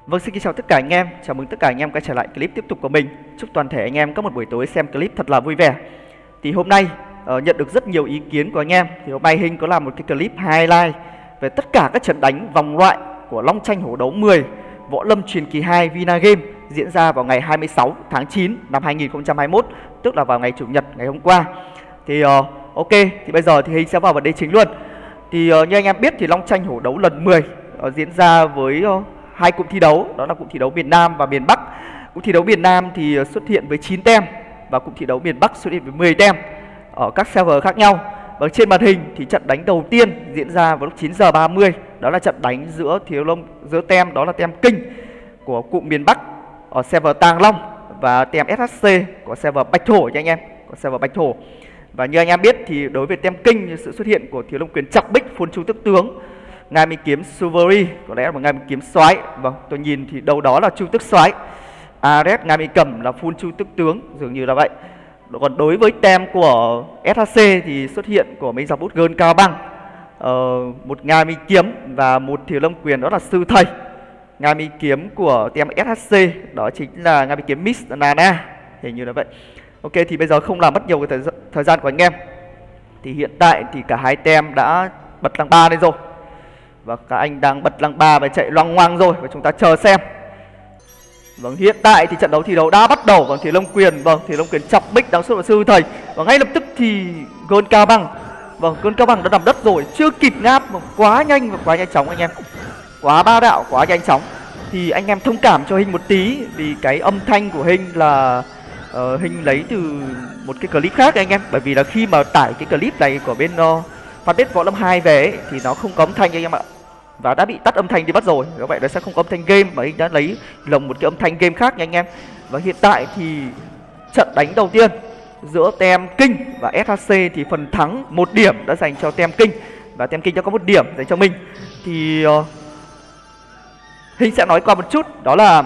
Vâng, xin kính chào tất cả anh em. Chào mừng tất cả anh em quay trở lại clip tiếp tục của mình. Chúc toàn thể anh em có một buổi tối xem clip thật là vui vẻ. Thì hôm nay nhận được rất nhiều ý kiến của anh em. Thì hôm nay Hinh có làm một cái clip highlight về tất cả các trận đánh vòng loại của Long Tranh Hổ Đấu 10 Võ Lâm Truyền Kỳ 2 Vinagame diễn ra vào ngày 26 tháng 9 năm 2021, tức là vào ngày Chủ nhật ngày hôm qua. Thì ok, thì bây giờ thì Hinh sẽ vào vấn đề chính luôn. Thì như anh em biết thì Long Tranh Hổ Đấu lần 10 diễn ra với hai cụm thi đấu, đó là cụm thi đấu miền Nam và miền Bắc. Cụm thi đấu miền Nam thì xuất hiện với 9 tem và cụm thi đấu miền Bắc xuất hiện với 10 tem ở các server khác nhau. Và trên màn hình thì trận đánh đầu tiên diễn ra vào lúc 9 giờ 30, đó là trận đánh giữa tem đó là tem Kinh của cụm miền Bắc ở server Tàng Long và tem SHC của server Bạch Thổ nha anh em, của server Bạch Thổ. Và như anh em biết thì đối với tem Kinh, sự xuất hiện của Thiếu Long Quyền Chọc Bích, Phun Chu Tức Tướng, Ngài Mi Kiếm Suvari, có lẽ là một Ngài Mi Kiếm Soái. Vâng, tôi nhìn thì đâu đó là Chu Tức Soái. Ares Ngài Mi Cầm là Phun Chu Tức Tướng, dường như là vậy. Còn đối với tem của SHC thì xuất hiện của mấy dòng bút gơn cao băng, một Ngài Mi Kiếm và một Thiếu Long Quyền, đó là Sư Thầy. Ngài Mi Kiếm của tem SHC đó chính là Ngài Mi Kiếm Miss Nana, hình như là vậy. Ok, thì bây giờ không làm mất nhiều cái thời gian của anh em. Thì hiện tại thì cả hai tem đã bật lăng 3 lên rồi. Và các anh đang bật lăng 3 và chạy loang ngoang rồi, và chúng ta chờ xem. Vâng, hiện tại thì trận đấu thi đấu đã bắt đầu. Vâng, Thiếu Long Quyền, Thiếu Long Quyền Chọc Bích đang xuất vào Sư Thầy. Và ngay lập tức thì Gơn Cao Băng, Gơn Cao Băng đã nằm đất rồi, chưa kịp ngáp, quá nhanh và quá nhanh chóng anh em. Quá bá đạo, quá nhanh chóng. Thì anh em thông cảm cho Hinh một tí, vì cái âm thanh của Hinh là Hinh lấy từ một cái clip khác anh em. Bởi vì là khi mà tải cái clip này của bên fanpage Võ Lâm 2 về ấy, thì nó không có âm thanh anh em ạ, và đã bị tắt âm thanh đi mất rồi. Do vậy nó sẽ không có âm thanh game, mà Hinh đã lấy lồng một cái âm thanh game khác nha anh em. Và hiện tại thì trận đánh đầu tiên giữa tem Kinh và SHC thì phần thắng 1 điểm đã dành cho tem Kinh, và tem Kinh đã có 1 điểm dành cho mình. Thì Hinh sẽ nói qua một chút, đó là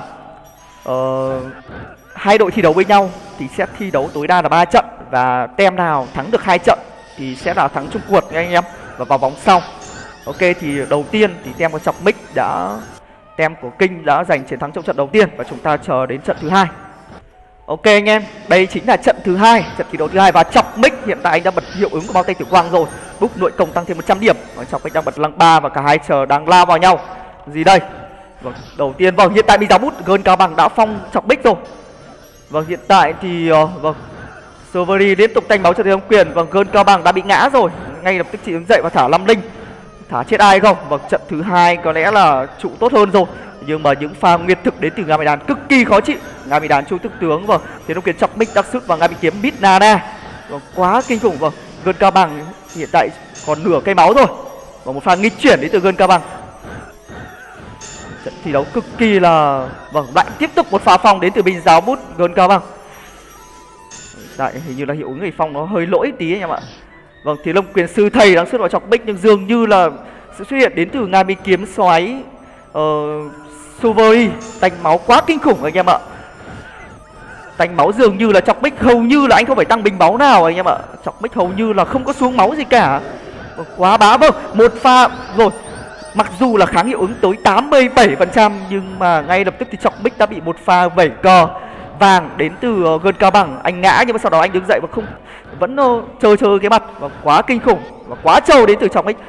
hai đội thi đấu với nhau thì sẽ thi đấu tối đa là 3 trận, và tem nào thắng được 2 trận thì sẽ là thắng chung cuộc nha anh em, và vào vòng sau. Ok, thì đầu tiên thì tem của Chọc Bích tem của Kinh đã giành chiến thắng trong trận đầu tiên, và chúng ta chờ đến trận thứ hai. Ok anh em, đây chính là trận thứ hai, trận thi đấu thứ hai. Và Chọc Bích hiện tại anh đã bật hiệu ứng của bao tay tử quang rồi, búc nội công tăng thêm 100 điểm. Và Chọc Bích đang bật lăng 3 và cả hai chờ đang lao vào nhau. Gì đây? Vâng, đầu tiên hiện tại bị giáo bút Gơn Cao Bằng đã phong Chọc Bích rồi. Vâng, hiện tại thì Silvery liên tục tanh máu cho Thiếu Long Quyền. Gơn Cao Bằng đã bị ngã rồi, ngay lập tức chị đứng dậy và thả 5 linh. Thả chết ai không? Trận thứ hai có lẽ là trụ tốt hơn rồi, nhưng mà những pha nguyệt thực đến từ Ngà Mì Đàn cực kỳ khó chịu. Ngà Mì Đàn Chu Tức Tướng, Thiếu Long Quyền Chọc Bích đắc sức và Ngà Mì Kiếm Mít Nana, quá kinh khủng. Gơn Cao Bằng hiện tại còn nửa cây máu rồi, và một pha nghịch chuyển đến từ Gơn Cao Bằng. Trận thi đấu cực kỳ là lại tiếp tục một pha phong đến từ binh giáo bút Gơn Cao Bằng. Tại hình như là hiệu ứng người phong nó hơi lỗi tí anh em ạ. Thiếu Long Quyền Sư Thầy đang xuất vào Chọc Bích, nhưng dường như là sự xuất hiện đến từ Ngài Mi Kiếm Soái Silvery tanh máu quá kinh khủng anh em ạ. Tanh máu dường như là Chọc Bích hầu như là anh không phải tăng bình máu nào anh em ạ. Chọc Bích hầu như là không có xuống máu gì cả. Quá bá. Một pha rồi. Mặc dù là kháng hiệu ứng tới 87%, nhưng mà ngay lập tức thì Chọc Bích đã bị một pha vẩy cờ vàng đến từ Gơn Cao Bằng. Anh ngã nhưng mà sau đó anh đứng dậy và vẫn chơi cái mặt, và quá kinh khủng và quá trâu đến từ Chọc Bích.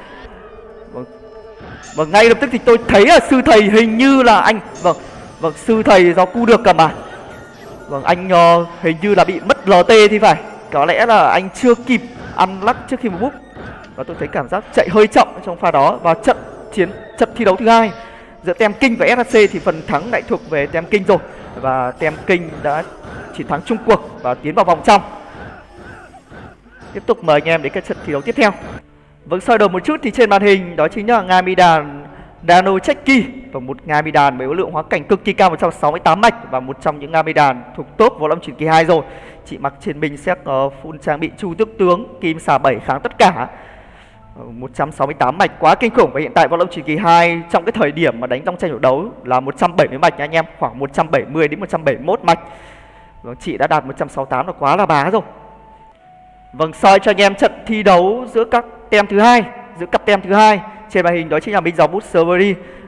Và ngay lập tức thì tôi thấy là Sư Thầy hình như là anh Sư Thầy do cu được cầm à. Anh hình như là bị mất LT thì phải. Có lẽ là anh chưa kịp ăn lắc trước khi một búp, và tôi thấy cảm giác chạy hơi chậm trong pha đó. Và trận thi đấu thứ hai giữa tem Kinh và SHC thì phần thắng lại thuộc về tem Kinh rồi, và tem Kinh đã chiến thắng chung cuộc và tiến vào vòng trong. Tiếp tục mời anh em đến cái trận thi đấu tiếp theo. Soi đầu một chút thì trên màn hình đó chính là Ngà Mì Đàn Dano Checky, và một Ngà Mì Đàn với lượng hóa cảnh cực kỳ cao 168 mạch, và một trong những Ngà Mì Đàn thuộc top Võ Lâm Truyền Kỳ 2 rồi. Chị mặc trên mình sẽ full trang bị Chu Tước Tướng, kim xà 7 kháng tất cả, 168 mạch quá kinh khủng. Và hiện tại Võ Lâm Truyền Kỳ 2 trong cái thời điểm mà đánh trong tranh hổ đấu là 170 mạch nha anh em, khoảng 170 đến 171 mạch. Chị đã đạt 168 là quá là bá rồi. Soi cho anh em trận thi đấu giữa các tem thứ hai, giữa cặp tem thứ hai. Trên màn hình đó chính là binh giáo bút Silvery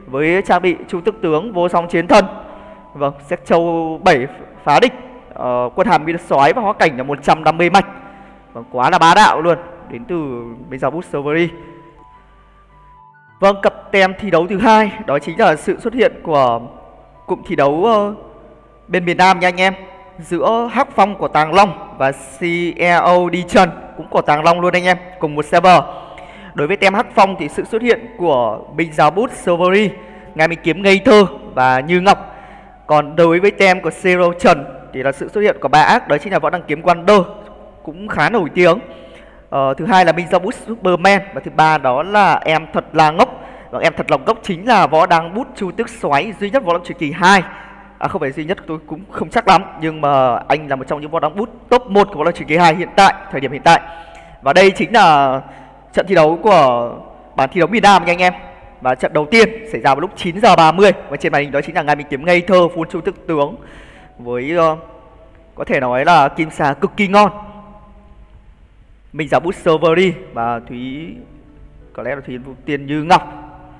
với trang bị Chu Tước Tướng Vô Song Chiến Thần. Vâng, Xét Châu 7 phá địch, quân hàm Miên Soái và hóa cảnh là 150 mạch. Vâng, quá là bá đạo luôn, đến từ Mesa Boost Silvery. Vâng, cặp tem thi đấu thứ hai đó chính là sự xuất hiện của cụm thi đấu bên miền Nam nha anh em, giữa Hắc Phong của Tàng Long và CEO Đi Trần cũng của Tàng Long luôn anh em, cùng một server. Đối với tem Hắc Phong thì sự xuất hiện của binh giáo bút Silvery, Ngài Minh Kiếm Ngây Thơ và Như Ngọc. Còn đối với tem của Zero Trần thì là sự xuất hiện của ba ác, đó chính là Võ Đăng Kiếm Wonder, cũng khá nổi tiếng. Thứ hai là binh giáo bút Superman, và thứ ba đó là Em Thật Là Ngốc. Và Em Thật Là Ngốc chính là võ đăng bút Chu Tước Soái duy nhất Võ Lâm Truyền Kỳ 2. Không phải duy nhất, tôi cũng không chắc lắm, nhưng mà anh là một trong những võ đăng bút top 1 của Võ Lâm Truyền Kỳ 2 hiện tại, thời điểm hiện tại. Và đây chính là trận thi đấu của bản thi đấu miền Nam nha anh em. Và trận đầu tiên xảy ra vào lúc 9 giờ 30, và trên màn hình đó chính là Ngài Minh Kiếm Ngây Thơ full Chu Tước Tướng với có thể nói là kim xà cực kỳ ngon. Mình giáo bút Silvery và Thúy, có lẽ là Thúy Vũ Tiên Như Ngọc.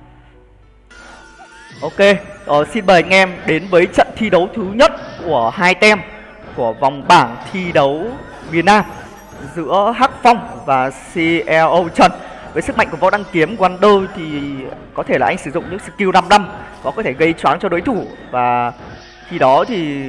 Ok, xin mời anh em đến với trận thi đấu thứ nhất của hai tem của vòng bảng thi đấu miền Nam giữa Hắc Phong và CEO Trần. Với sức mạnh của Võ Đăng Kiếm Wonder thì có thể là anh sử dụng những skill 5 năm có thể gây choáng cho đối thủ, và khi đó thì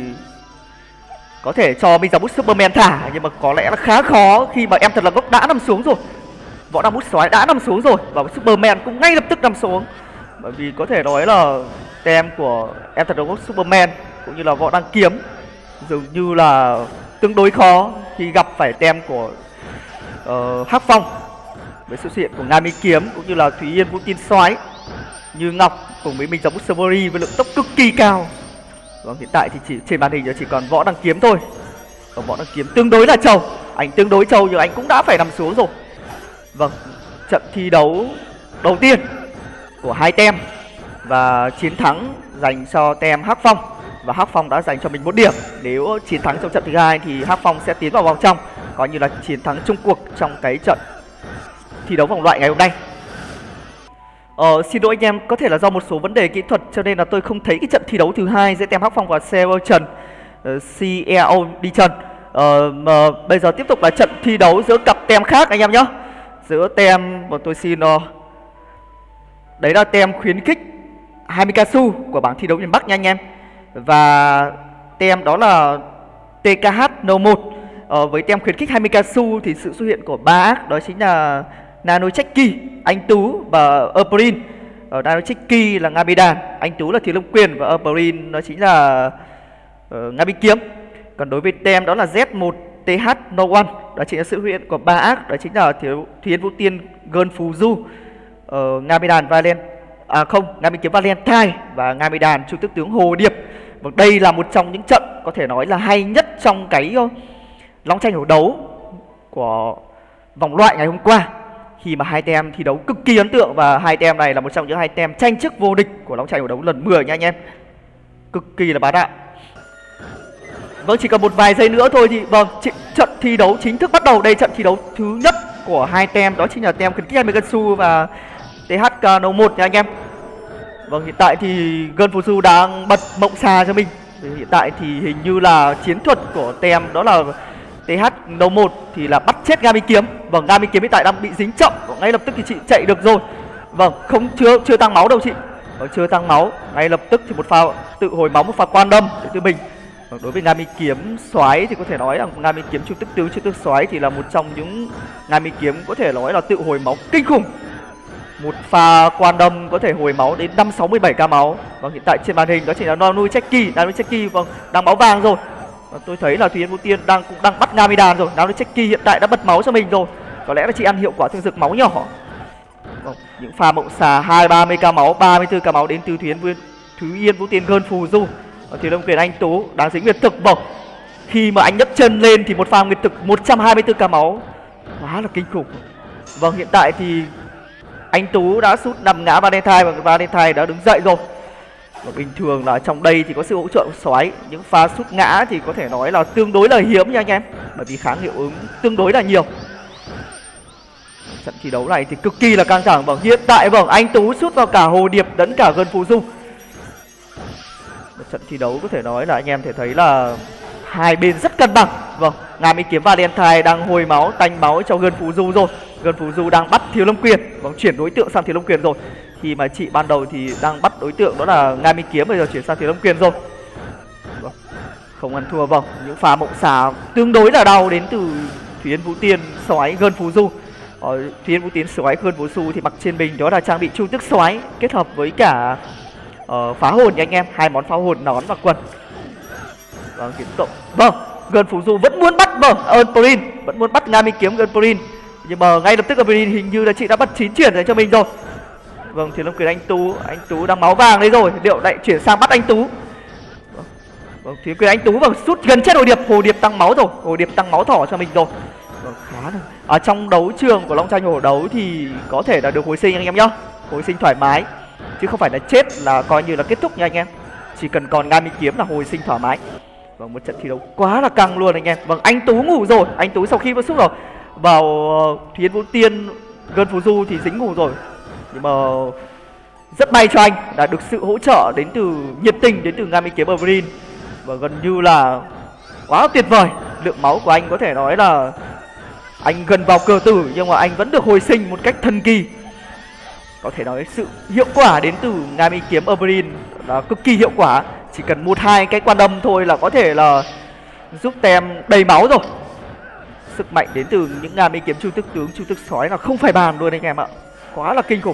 có thể cho binh giáo bút Superman thả, nhưng mà có lẽ là khá khó khi mà Em Thật Là Ngốc đã nằm xuống rồi, Võ Đăng bút Soái đã nằm xuống rồi, và Superman cũng ngay lập tức nằm xuống. Bởi vì có thể nói là tem của Em Thật Là Ngốc Superman cũng như là Võ Đăng Kiếm dường như là tương đối khó khi gặp phải tem của Hắc Phong. Với sự xuất hiện của Nga Mi Kiếm cũng như là Thúy Yên Vũ Tiên Soái, Như Ngọc cùng với mình giáo bút Silvery với lượng tốc cực kỳ cao. Vâng, hiện tại thì trên màn hình chỉ còn Võ Đăng Kiếm thôi. Còn Võ Đăng Kiếm tương đối là trâu, anh tương đối trâu nhưng anh cũng đã phải nằm xuống rồi. Vâng, trận thi đấu đầu tiên của hai tem, và chiến thắng dành cho tem Hắc Phong, và Hắc Phong đã dành cho mình 1 điểm. Nếu chiến thắng trong trận thứ hai thì Hắc Phong sẽ tiến vào vòng trong, coi như là chiến thắng chung cuộc trong cái trận thi đấu vòng loại ngày hôm nay. Xin lỗi anh em, có thể là do một số vấn đề kỹ thuật cho nên là tôi không thấy cái trận thi đấu thứ hai giữa tem Hắc Phong và CEO Trần, CEO Đi Trần. Mà bây giờ tiếp tục là trận thi đấu giữa cặp tem khác anh em nhé. Giữa tem, tôi xin đấy là tem khuyến khích 20 Kasu của bảng thi đấu miền Bắc nha anh em. Và tem đó là TKH No1. Với tem khuyến khích 20 Kasu thì sự xuất hiện của ba ác đó chính là Nano Checky, Anh Tú và Uprin. Nano Checky là Nga Mi Đàn, Anh Tú là Thiên Long Quyền, và Uprin nó chính là Nga Mi Kiếm. Còn đối với tem đó là Z1 TH No One, đó chính là sự xuất hiện của ba ác, đó chính là Thúy Yên Vũ Tiên Gơn Phù Du, Nga Mi Đàn Nga Mi Kiếm Valentine và Nga Mi Đàn Chu Tước Tướng Hồ Điệp. Và đây là một trong những trận có thể nói là hay nhất trong cái long tranh hổ đấu của vòng loại ngày hôm qua, khi mà hai tem thi đấu cực kỳ ấn tượng, và hai tem này là một trong những hai tem tranh chức vô địch của long tranh hổ đấu lần 10 nha anh em, cực kỳ là bá đạo. Vâng, chỉ còn một vài giây nữa thôi thì trận thi đấu chính thức bắt đầu. Đây trận thi đấu thứ nhất của hai tem, đó chính là tem khuyến khích 20 Kasu và THK No 1 nha anh em. Vâng, hiện tại thì Gơn Phù Du đang bật mộng xà cho mình. Hiện tại thì hình như là chiến thuật của tem đó là TH No 1 thì là bắt chết Nga Mi Kiếm. Vâng, Nga Mi Kiếm hiện tại đang bị dính chậm, ngay lập tức thì chị chạy được rồi. Vâng, chưa tăng máu đâu chị. Vâng, chưa tăng máu. Ngay lập tức thì một pha tự hồi máu, một pha quan đâm để tự mình. Vâng, đối với Nga Mi Kiếm Soái thì có thể nói là Nga Mi Kiếm Chu Tước Tướng, Chu Tước Soái thì là một trong những Nga Mi Kiếm có thể nói là tự hồi máu kinh khủng. Một pha quan đâm có thể hồi máu đến 567k máu. Vâng, hiện tại trên màn hình đó chỉ là Nano Checky, vâng, đang máu vàng rồi. Và tôi thấy là Thúy Yên Vũ Tiên cũng đang bắt Nga Mi Đàn rồi. Nano Checky hiện tại đã bật máu cho mình rồi. Có lẽ là chị ăn hiệu quả thương dược máu nhỏ. Vâng, những pha mộng xà 230k máu, 34k máu đến từ Thúy Yên Vũ Tiên Gơn Phù Du. Thì Long Quyền Anh Tú đang dính nguyệt thực. Vâng, khi mà anh nhấc chân lên thì một pha nguyệt thực 124k máu, quá là kinh khủng. Vâng, hiện tại thì anh Tú đã sút nằm ngã Valentine, và Valentine đã đứng dậy rồi. Và bình thường là trong đây thì có sự hỗ trợ của Soái, những pha sút ngã thì có thể nói là tương đối là hiếm nha anh em, bởi vì kháng hiệu ứng tương đối là nhiều. Trận thi đấu này thì cực kỳ là căng thẳng. Vâng, hiện tại vâng, anh Tú sút vào cả Hồ Điệp lẫn cả Gân Phù Du. Một trận thi đấu có thể nói là anh em thể thấy là hai bên rất cân bằng. Vâng, Nga Mi Kiếm Valentine đang hồi máu, tanh máu cho Gân Phù Du rồi. Gân Phù Du đang bắt Thiếu Lâm Quyền. Vâng, chuyển đối tượng sang Thiếu Lâm Quyền rồi. Khi mà chị ban đầu thì đang bắt đối tượng đó là Nga Mi Kiếm, bây giờ chuyển sang Thiếu Lâm Quyền rồi. Vâng, không ăn thua. Vâng, những pha mộng xà tương đối là đau đến từ Thủy Yên Vũ Tiên xoáy Gân Phù Du. Thủy Yên Vũ Tiên xoáy Gân Phù Du thì mặc trên mình đó là trang bị Chu Tước xoáy kết hợp với cả phá hồn nha anh em, hai món phá hồn nón và quần. Vâng, kiếm cộng. Vâng, Gân Phù Du vẫn muốn bắt Earthbreed, vẫn muốn bắt Nga Mi Kiếm Earthbreed, nhưng mà ngay lập tức Earthbreed hình như là chị đã bật 9 chuyển dành cho mình rồi. Vâng, Thiếu Lâm Quyền anh Tú đang máu vàng đấy rồi, liệu lại chuyển sang bắt anh Tú. Vâng, Thiếu Lâm Quyền anh Tú vâng sút gần chết Hồ Điệp tăng máu rồi, Hồ Điệp tăng máu thỏ cho mình rồi. Vâng, khá là ở trong đấu trường của Long Tranh Hổ Đấu thì có thể là được hồi sinh anh em nhá, hồi sinh thoải mái chứ không phải là chết là coi như là kết thúc nha anh em. Chỉ cần còn Nga Mi Kiếm là hồi sinh thoải mái. Vâng, một trận thi đấu quá là căng luôn anh em. Vâng, anh Tú ngủ rồi, anh Tú sau khi vừa sút vào Thủy Yên Vũ Tiên Gân Phù Du thì dính ngủ rồi. Nhưng mà rất may cho anh đã được sự hỗ trợ đến từ nhiệt tình đến từ Nga Mi Kiếm Evelyn. Và gần như là quá tuyệt vời. Lượng máu của anh có thể nói là anh gần vào cờ tử nhưng mà anh vẫn được hồi sinh một cách thần kỳ. Có thể nói sự hiệu quả đến từ Nga Mi Kiếm Evelyn là cực kỳ hiệu quả. Chỉ cần 1-2 cái quan âm thôi là có thể là giúp tem đầy máu rồi. Sức mạnh đến từ những Nga Mi Kiếm Chu Tước tướng, Chu Tước sói là không phải bàn luôn anh em ạ. Quá là kinh khủng.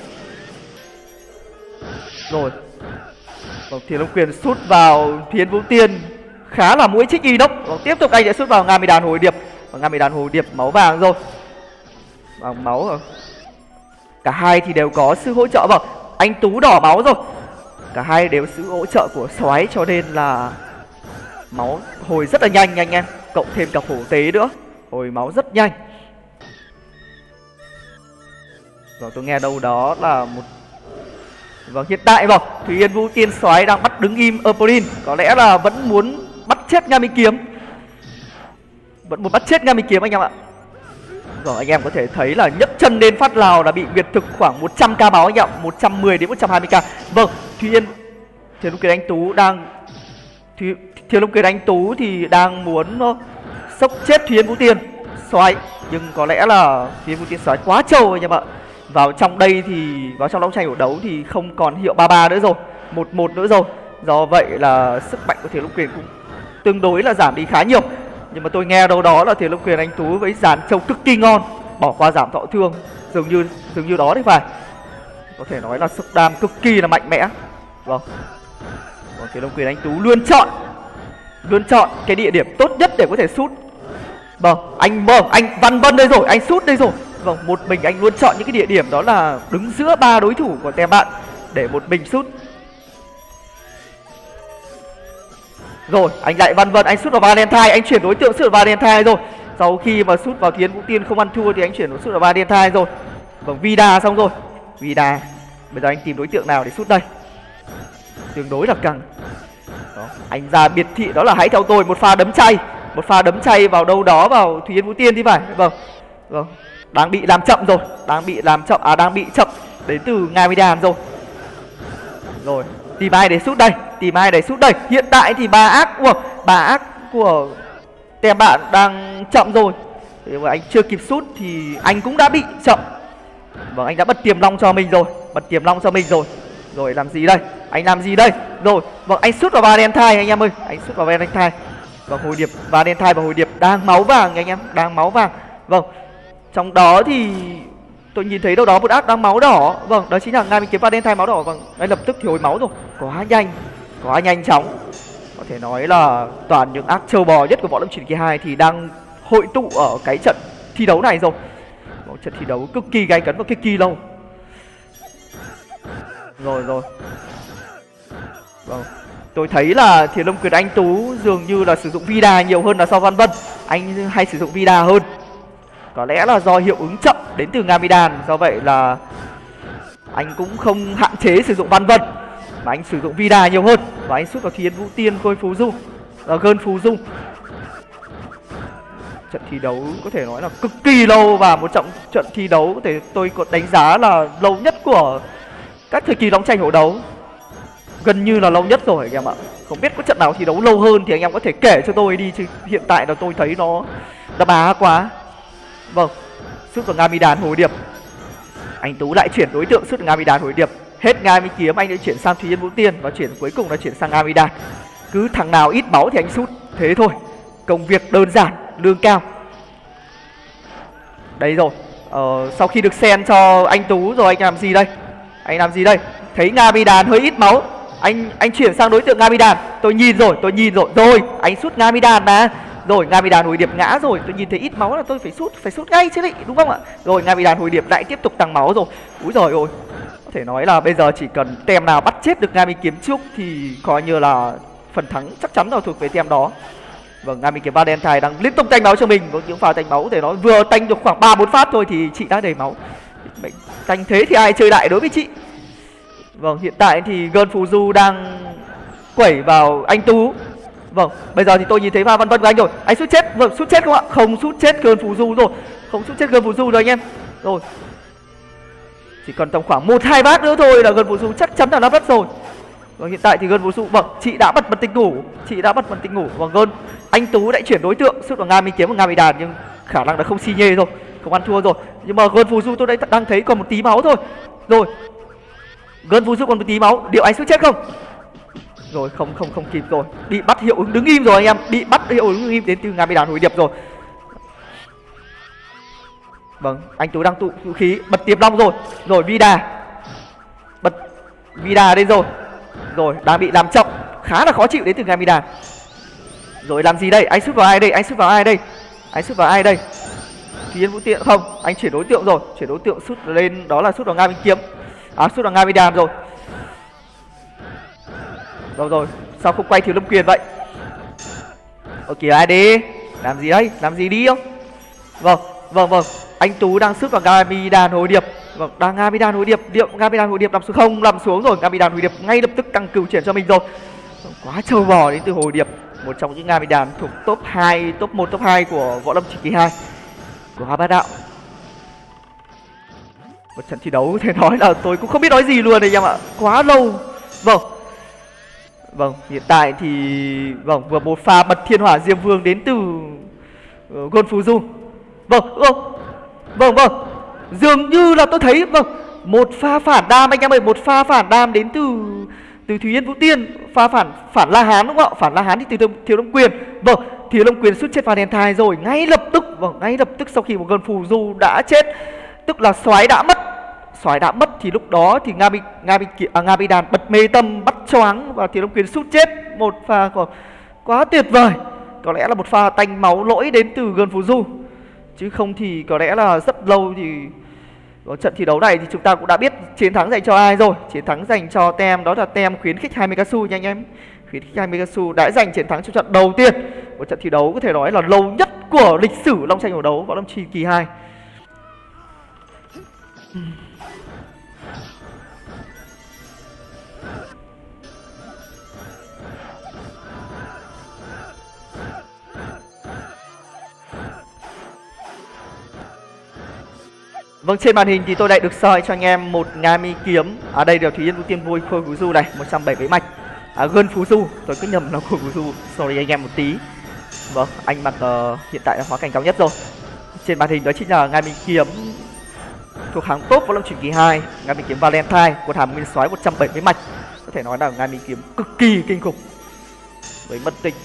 Rồi. Thiếu Lâm Quyền sút vào Thiên Vũ Tiên khá là mũi chích inox. Tiếp tục anh sẽ sút vào Nga Mi Đàn Hồ Điệp. Và Nga Mi Đàn Hồ Điệp máu vàng rồi. Vàng máu rồi. Cả hai thì đều có sự hỗ trợ. Vâng, anh Tú đỏ máu rồi. Cả hai đều sự hỗ trợ của xoáy cho nên là máu hồi rất là nhanh anh em. Cộng thêm cả hổ tế nữa, hồi máu rất nhanh. Rồi tôi nghe đâu đó là một. Vâng, hiện tại vâng, Thủy Yên Vũ Tiên xoáy đang bắt đứng im Evelyn. Có lẽ là vẫn muốn bắt chết Nga Mi Kiếm. Vẫn muốn bắt chết Nga Mi Kiếm anh em ạ. Rồi anh em có thể thấy là nhấc chân lên phát lào là bị Nguyệt thực khoảng 100k máu anh em, 110 đến 120k. Vâng, Thủy Yên Thiếu Lâm Quyền anh Tú đang Thiếu Lâm Quyền anh Tú thì đang muốn sốc chết Thủy Yên Vũ Tiên xoáy, nhưng có lẽ là Thủy Yên Vũ Tiên xoáy quá trâu anh em ạ. Vào trong đây thì vào trong Long Tranh Hổ Đấu thì không còn hiệu 33 nữa rồi, 11 nữa rồi. Do vậy là sức mạnh của Thiếu Lâm Quyền cũng tương đối là giảm đi khá nhiều. Nhưng mà tôi nghe đâu đó là Thiếu Lâm Quyền anh Tú với dàn trâu cực kỳ ngon, bỏ qua giảm thọ thương dường như đó thì phải. Có thể nói là sức đam cực kỳ là mạnh mẽ. Vâng. Còn Thiếu Lâm Quyền anh Tú luôn chọn cái địa điểm tốt nhất để có thể sút. Vâng, anh Văn Vân đây rồi, anh sút đây rồi. Vâng, một mình anh luôn chọn những cái địa điểm đó là đứng giữa ba đối thủ của tem bạn để một mình sút. Rồi, anh lại Văn Vân, anh sút vào Valentine, anh chuyển đối tượng sút vào Valentine rồi. Sau khi mà sút vào Thiến Vũ Tiên không ăn thua thì anh chuyển sút vào Valentine rồi. Vâng, Vida xong rồi. Vida. Bây giờ anh tìm đối tượng nào để sút đây? Tương đối là căng. Đó, anh ra biệt thị đó là hãy theo tôi, một pha đấm chay vào đâu đó vào Thủy Yên Vũ Tiên thì phải. Vâng. Vâng. Đang bị làm chậm rồi, đang bị chậm đến từ Nga Mi Đàn rồi. Rồi, tìm ai để sút đây? Hiện tại thì ba ác của tem bạn đang chậm rồi. Nếu mà anh chưa kịp sút thì anh cũng đã bị chậm. Vâng, anh đã bật tiềm long cho mình rồi. Rồi làm gì đây? Anh làm gì đây? Rồi, vâng, anh sút vào Valentine anh em ơi, Và Hồi Điệp, Valentine và Hồi Điệp đang máu vàng anh em, đang máu vàng. Vâng. Trong đó thì tôi nhìn thấy đâu đó một ác đang máu đỏ. Vâng, đó chính là Nga Mi Kiếm Valentine máu đỏ. Vâng, ngay lập tức thì hồi máu rồi. Quá nhanh chóng. Có thể nói là toàn những ác trâu bò nhất của Võ Lâm Truyền Kỳ 2 thì đang hội tụ ở cái trận thi đấu này rồi. Một trận thi đấu cực kỳ gay cấn và cực kỳ lâu. Rồi. Vâng, tôi thấy là Thiếu Lâm Quyền anh Tú dường như là sử dụng Vida nhiều hơn là so Văn Vân. Anh hay sử dụng Vida hơn. Có lẽ là do hiệu ứng chậm đến từ Nga Mi Đàn. Do vậy là anh cũng không hạn chế sử dụng Văn Vân, mà anh sử dụng Vida nhiều hơn. Và anh sút vào Thiến Vũ Tiên, Gân Phù Du. trận thi đấu có thể nói là cực kỳ lâu, và một trận thi đấu có thể tôi có đánh giá là lâu nhất của các thời kỳ Long Tranh Hổ Đấu, gần như là lâu nhất rồi anh em ạ. Không biết có trận nào thi đấu lâu hơn thì anh em có thể kể cho tôi đi, chứ hiện tại là tôi thấy nó bá quá. Vâng, sút vào Ngamidan hồi điệp, anh Tú lại chuyển đối tượng sút vào Ngamidan hồi điệp. Hết Ngami Kiếm anh lại chuyển sang Thúy Yên Vũ Tiên, và cuối cùng là chuyển sang Ngamidan. Cứ thằng nào ít máu thì anh sút, thế thôi. Công việc đơn giản, lương cao. Đấy rồi, sau khi được sen cho anh Tú rồi anh làm gì đây? Anh làm gì đây? Thấy Ngamidan hơi ít máu, anh chuyển sang đối tượng Ngamidan. Tôi nhìn rồi. Rồi, anh sút Ngamidan mà. Rồi Ngamidan hồi điệp ngã rồi, tôi nhìn thấy ít máu là tôi phải sút ngay chứ lị, đúng không ạ? Rồi Ngamidan hồi điệp lại tiếp tục tăng máu rồi. Úi giời ơi. Có thể nói là bây giờ chỉ cần tem nào bắt chết được Ngami Kiếm trước thì coi như là phần thắng chắc chắn là thuộc về tem đó. Vâng, Ngami Kiếm Valentine đang liên tục tanh máu cho mình. Có những pha tanh máu có thể nói vừa tanh được khoảng 3-4 phát thôi thì chị đã đầy máu. Tanh thế thì ai chơi đại đối với chị. Vâng, hiện tại thì Girl Phù Du đang quẩy vào anh Tú. Vâng, bây giờ thì tôi nhìn thấy pha Văn Vân của anh rồi. Anh sút chết, vâng, sút chết không ạ? Không sút chết Girl Phù Du rồi. Không sút chết Girl Phù Du rồi anh em. Rồi, chỉ còn tầm khoảng 1-2 bát nữa thôi là Girl Phù Du chắc chắn là đã mất rồi. Vâng, hiện tại thì Girl Phù Du, vâng, chị đã bật tình ngủ. Vâng, Girl, anh Tú đã chuyển đối tượng sút vào Ngami Kiếm và Ngamidan, nhưng khả năng là không xi nhê rồi, không ăn thua rồi. Nhưng mà Girl Phù Du tôi đang thấy còn một tí máu thôi. Rồi, Girl Phù Du còn một tí máu, liệu anh sút chết không? Rồi, không kịp rồi. Bị bắt hiệu ứng đứng im rồi anh em, bị bắt hiệu ứng đứng im đến từ Ngamidan hồi điệp rồi. Vâng, anh Tú đang tụ vũ khí, bật tiềm long rồi. Rồi Vida. Bật Vida đây rồi. Rồi, đang bị làm chậm, khá là khó chịu đến từ Ngamidan. Rồi làm gì đây? Anh sút vào ai đây? Anh sút vào ai đây? Thúy Yên Vũ Tiên không? Anh chuyển đối tượng rồi, chuyển đối tượng sút lên, đó là sút vào Ngami Kiếm. Sút vào Ngamidan rồi. Rồi, sao không quay Thiếu Lâm Quyền vậy? Kìa ai đi? Làm gì đây? Làm gì đi không? Vâng, anh Tú đang sút vào Ngamidan hồi điệp. Vâng, đang Ngamidan hồi điệp, liệu Ngamidan hồi điệp nằm xuống không? Nằm xuống rồi, Ngamidan hồi điệp ngay lập tức tăng cửu chuyển cho mình rồi. Quá trâu bò đến từ hồi điệp, một trong những Ngamidan thuộc top 2, top 1, top 2 của Võ Lâm Truyền Kỳ 2 của Hoa Bát Đạo. Một trận thi đấu thể nói là tôi cũng không biết nói gì luôn đây em ạ, quá lâu. Vâng, hiện tại thì vừa một pha bật Thiên Hỏa Diêm Vương đến từ Girl Phù Du. Vâng, dường như là tôi thấy một pha phản đam anh em ơi, một pha phản đam đến từ Thúy Yên Vũ Tiên, pha phản La Hán đúng không ạ? Phản La Hán thì từ Thiếu Lâm Quyền. Vâng, Thiếu Lâm Quyền sút chết Valentine rồi, ngay lập tức sau khi một Girl Phù Du đã chết, tức là soái đã mất thì lúc đó thì Ngamidan bật mê tâm bắt choáng và Thiếu Lâm Quyền sút chết, một pha quá tuyệt vời. Có lẽ là một pha tanh máu lỗi đến từ Girl Phù Du, chứ không thì có lẽ là rất lâu thì ở trận thi đấu này thì chúng ta cũng đã biết chiến thắng dành cho ai rồi. Chiến thắng dành cho tem, đó là tem khuyến khích 20 Kasu nha anh em. Khuyến khích 20 Kasu đã giành chiến thắng trong trận đầu tiên, một trận thi đấu có thể nói là lâu nhất của lịch sử Long Tranh Hổ Đấu Võ Lâm Truyền Kỳ 2. Vâng, trên màn hình thì tôi lại được soi cho anh em một Ngami Kiếm. Đây là Thúy Yên Vũ Tiên Khôi Phù Du này, 170 mạch. Girl Phù Du, tôi cứ nhầm là Khôi Phù Du, sorry anh em một tí. Vâng, anh mặc hiện tại là hóa cảnh cao nhất rồi. Trên màn hình đó chính là Ngami Kiếm thuộc hàng top Võ Lâm Truyền Kỳ 2, Ngami Kiếm Valentine, cột hàm nguyên soái 170 mạch. Có thể nói là Ngami Kiếm cực kỳ kinh khủng, với mất tịch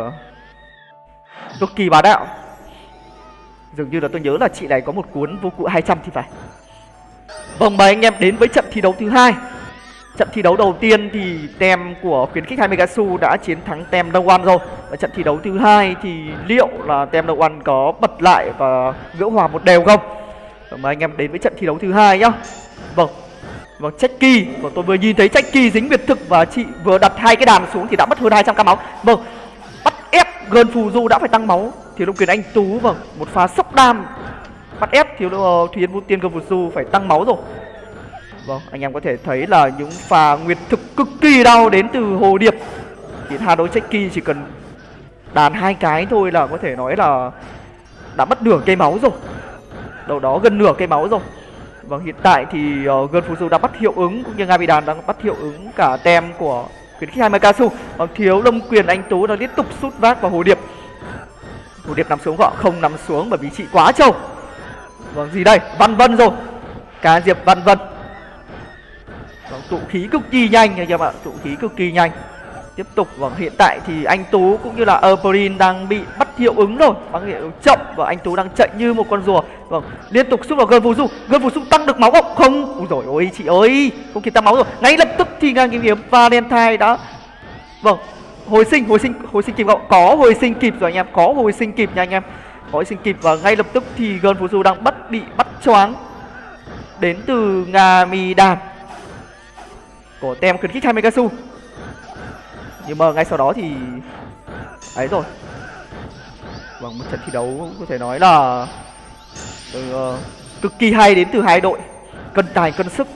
cực kỳ bá đạo. Dường như là tôi nhớ là chị này có một cuốn vô cụ 200 thì phải. Vâng, mời anh em đến với trận thi đấu thứ hai. Trận thi đấu đầu tiên thì tem của khuyến khích 20 Kasu đã chiến thắng tem No One rồi. Và trận thi đấu thứ hai thì liệu là tem No One có bật lại và gỡ hòa một đều không? Mời anh em đến với trận thi đấu thứ hai nhá. Vâng, Checky, tôi vừa nhìn thấy Checky dính biệt thực và chị vừa đặt hai cái đàn xuống thì đã mất hơn 200 k máu. Vâng, bắt ép Girl Phù Du đã phải tăng máu. Thiếu Lâm Quyền anh Tú, một pha sốc đam bắt ép Thúy Yên Vũ Tiên Girl Phù Du phải tăng máu rồi. Vâng, anh em có thể thấy là những pha nguyệt thực cực kỳ đau đến từ Hồ Điệp. Khiến Hà Đô Checky chỉ cần đàn hai cái thôi là có thể nói là đã mất nửa cây máu rồi, đâu đó gần nửa cây máu rồi. Vâng, hiện tại thì Gun Fuzu đã bắt hiệu ứng cũng như Ngamidan đang bắt hiệu ứng cả tem của khuyến khích Hamikazu. Còn thiếu Lâm Quyền Anh Tú đang liên tục sút vác vào Hồ Điệp. Hồ Điệp nằm xuống, họ không nằm xuống bởi vì chị quá trâu. Vâng, gì đây? Văn Vân rồi. Cá Diệp Văn Vân. Vâng, tụ khí cực kỳ nhanh anh em ạ, tụ khí cực kỳ nhanh. Tiếp tục, vâng, hiện tại thì Anh Tú cũng như là Erperin đang bị bắt hiệu ứng rồi, bằng hiệu ứng chậm và Anh Tú đang chạy như một con rùa. Vâng, liên tục xúc vào Gun Fuzu. Gun Fuzu tăng được máu không? Không. Ui dồi ôi chị ơi, không kịp tăng máu rồi. Ngay lập tức thì ngang kiếm Valentine đã vâng, hồi sinh kịp không? Có hồi sinh kịp rồi anh em, có hồi sinh kịp nha anh em. Có hồi sinh kịp và ngay lập tức thì Gun Fuzu đang bị bắt choáng đến từ Ngamidan của tem khuyến khích Hamikazu. Nhưng mà ngay sau đó thì ấy rồi. Vâng, một trận thi đấu có thể nói là cực kỳ hay đến từ hai đội, cân tài cân sức.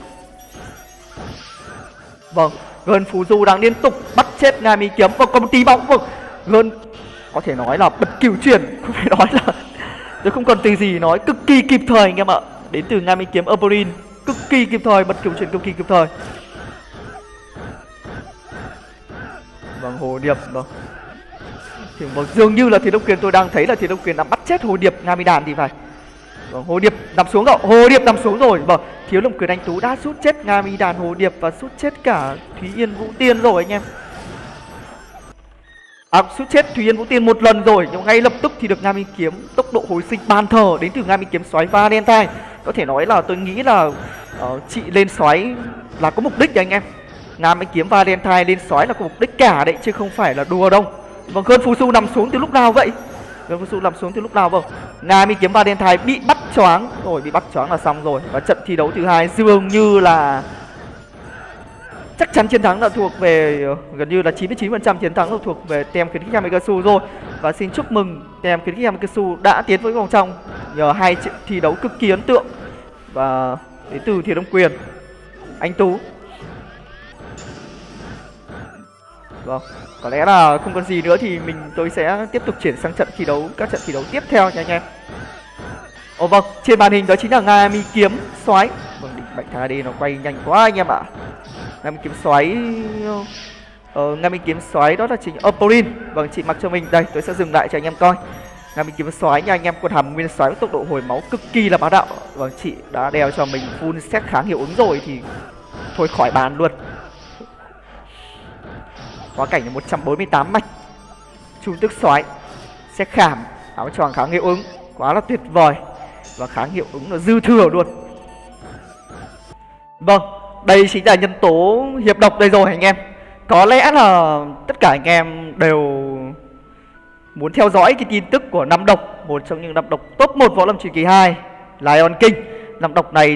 Vâng, Gun Fuzu đang liên tục bắt chết Ngami Kiếm và có một tí bóng. Vâng, Gun có thể nói là bật cửu chuyển, không phải nói là tôi không còn từ gì nói, cực kỳ kịp thời anh em ạ. Đến từ Ngami Kiếm Erperin, cực kỳ kịp thời, bật cửu chuyển cực kỳ kịp thời. Vâng, Hồ Điệp, vâng. Thì dường như là Thiên Đông Quyền, tôi đang thấy là Thiên Đông Quyền đang bắt chết Hồ Điệp Ngamidan thì phải. Vâng, Hồ Điệp nằm xuống rồi, Hồ Điệp nằm xuống rồi. Vâng, Thiếu Lâm Quyền Anh Tú đã sút chết Ngamidan, Hồ Điệp và sút chết cả Thúy Yên Vũ Tiên rồi anh em. Sút chết Thúy Yên Vũ Tiên một lần rồi, nhưng ngay lập tức thì được Ngami Kiếm tốc độ hồi sinh ban thờ đến từ Ngami Kiếm xoáy Valentine. Có thể nói là tôi nghĩ là chị lên xoáy là có mục đích đấy anh em. Ngami Kiếm Valentine lên xoáy là có mục đích cả đấy chứ không phải là đùa đâu. Vâng, Gun Fuzu nằm xuống từ lúc nào vậy? Gun Fuzu nằm xuống từ lúc nào vâng? Ngami Kiếm Valentine bị bắt choáng rồi, bị bắt choáng là xong rồi. Và trận thi đấu thứ hai dường như là chắc chắn chiến thắng là thuộc về, gần như là 99% chiến thắng là thuộc về tem khuyến khích Hamikazu rồi. Và xin chúc mừng tem khuyến khích Hamikazu đã tiến với vòng trong nhờ hai trận thi đấu cực kỳ ấn tượng và đến từ Thiên Đông Quyền Anh Tú. Vâng, có lẽ là không còn gì nữa thì tôi sẽ tiếp tục chuyển sang các trận thi đấu tiếp theo nha anh em. Ồ vâng, trên màn hình đó chính là Ngami Kiếm xoáy. Vâng, định Bạch Thà đi nó quay nhanh quá anh em ạ. Ngami Kiếm xoáy, Ngami Kiếm xoáy đó là chính Erperin. Vâng, chị mặc cho mình đây, tôi sẽ dừng lại cho anh em coi. Ngami Kiếm xoáy nha anh em, quần hàm nguyên xoáy với tốc độ hồi máu cực kỳ là bá đạo. Vâng, chị đã đeo cho mình full set kháng hiệu ứng rồi thì thôi khỏi bàn luôn. Quá cảnh là 148 mạch. Chu Tước xoáy, xét khảm, áo choàng kháng hiệu ứng, quá là tuyệt vời. Và kháng hiệu ứng là dư thừa luôn. Vâng, đây chính là nhân tố hiệp độc đây rồi anh em. Có lẽ là tất cả anh em đều muốn theo dõi cái tin tức của năm độc, một trong những năm độc top 1 võ lâm truyền kỳ 2, Lion King. Năm độc này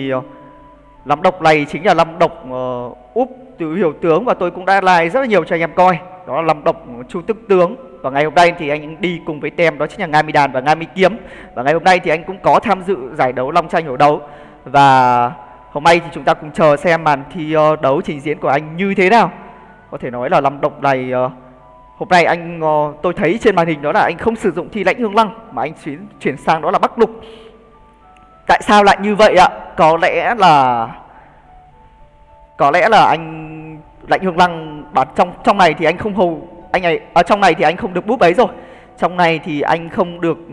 chính là năm độc úp từ hiểu tướng và tôi cũng đã like rất là nhiều cho anh em coi. Đó là năm độc Chu Tước tướng. Và ngày hôm nay thì anh đi cùng với tem đó chính là Ngamidan và Ngami Kiếm. Và ngày hôm nay thì anh cũng có tham dự giải đấu Long Tranh hổ đấu. Và hôm nay thì chúng ta cùng chờ xem màn thi đấu trình diễn của anh như thế nào. Có thể nói là năm độc này hôm nay tôi thấy trên màn hình đó là anh không sử dụng thi Lãnh Hương Lăng mà anh chuyển sang đó là Bắc Lục. Tại sao lại như vậy ạ? Có lẽ là anh Lãnh Hương Lăng bảo trong này thì anh không hầu anh ấy ở trong này thì anh không được búp ấy rồi. Trong này thì anh không được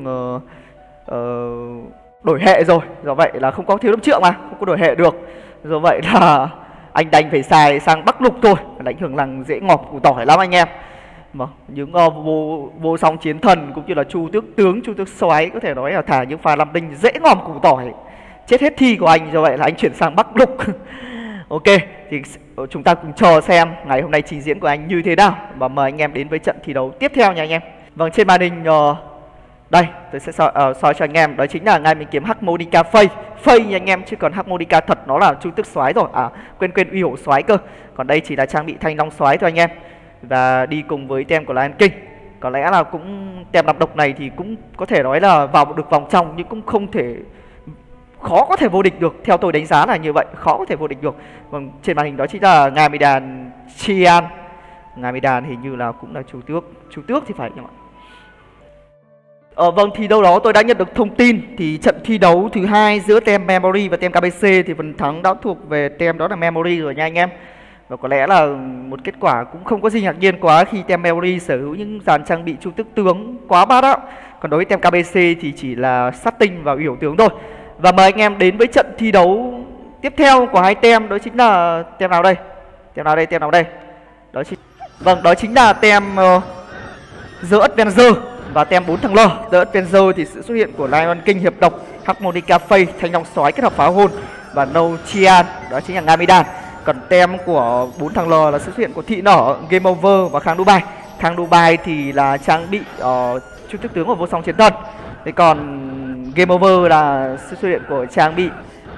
đổi hệ rồi. Do vậy là không có Thiếu Lâm Trượng mà, không có đổi hệ được. Do vậy là anh đành phải xài sang Bắc Lục thôi. Lãnh Hương Lăng dễ ngọt củ tỏi lắm anh em. Mà những vô song chiến thần cũng như là Chu Tước tướng, Chu Tước xoáy có thể nói là thả những pha Lam Đinh dễ ngòm củ tỏi chết hết thi của anh. Do vậy là anh chuyển sang Bắc Lục. Ok, thì chúng ta cùng chờ xem ngày hôm nay trình diễn của anh như thế nào. Và mời anh em đến với trận thi đấu tiếp theo nha anh em. Vâng, trên màn hình đây, tôi sẽ soi cho anh em. Đó chính là Ngami Kiếm Harmonica Phây nha anh em. Chứ còn Harmonica thật nó là Chu Tước xoáy rồi. Quên Uy Hổ xoáy cơ. Còn đây chỉ là trang bị Thanh Long xoáy thôi anh em. Và đi cùng với tem của Lion King. Có lẽ là cũng tem nạp độc này thì cũng có thể nói là vào được vòng trong, nhưng cũng không thể, khó có thể vô địch được. Theo tôi đánh giá là như vậy, khó có thể vô địch được. Vâng, trên màn hình đó chính là Ngamidan Chian. Ngamidan hình như là cũng là Chu Tước thì phải không ạ? Vâng, thì đâu đó tôi đã nhận được thông tin thì trận thi đấu thứ hai giữa team Memory và team KBC thì phần thắng đã thuộc về team đó là Memory rồi nha anh em. Và có lẽ là một kết quả cũng không có gì ngạc nhiên quá khi team Memory sở hữu những dàn trang bị chu tước tướng quá bá đạo. Còn đối với team KBC thì chỉ là sát tinh và uyển tướng thôi. Và mời anh em đến với trận thi đấu tiếp theo của hai team, đó chính là team nào đây? Team nào đây? Team nào đây? Đó chính là team The Adventure và team 4 thằng L. The Adventure thì sự xuất hiện của Lion King, Hiệp Độc, Harmonica Faye, Thanh Long Sói kết hợp phá hôn và No Chian, đó chính là Ngamidan. Còn team của 4 thằng L là sự xuất hiện của Thị Nỏ, Game Over và Khang Dubai. Khang Dubai thì là trang bị chu tước tướng của Vô Song Chiến Thần. Thế còn Game Over là sự xuất hiện của trang bị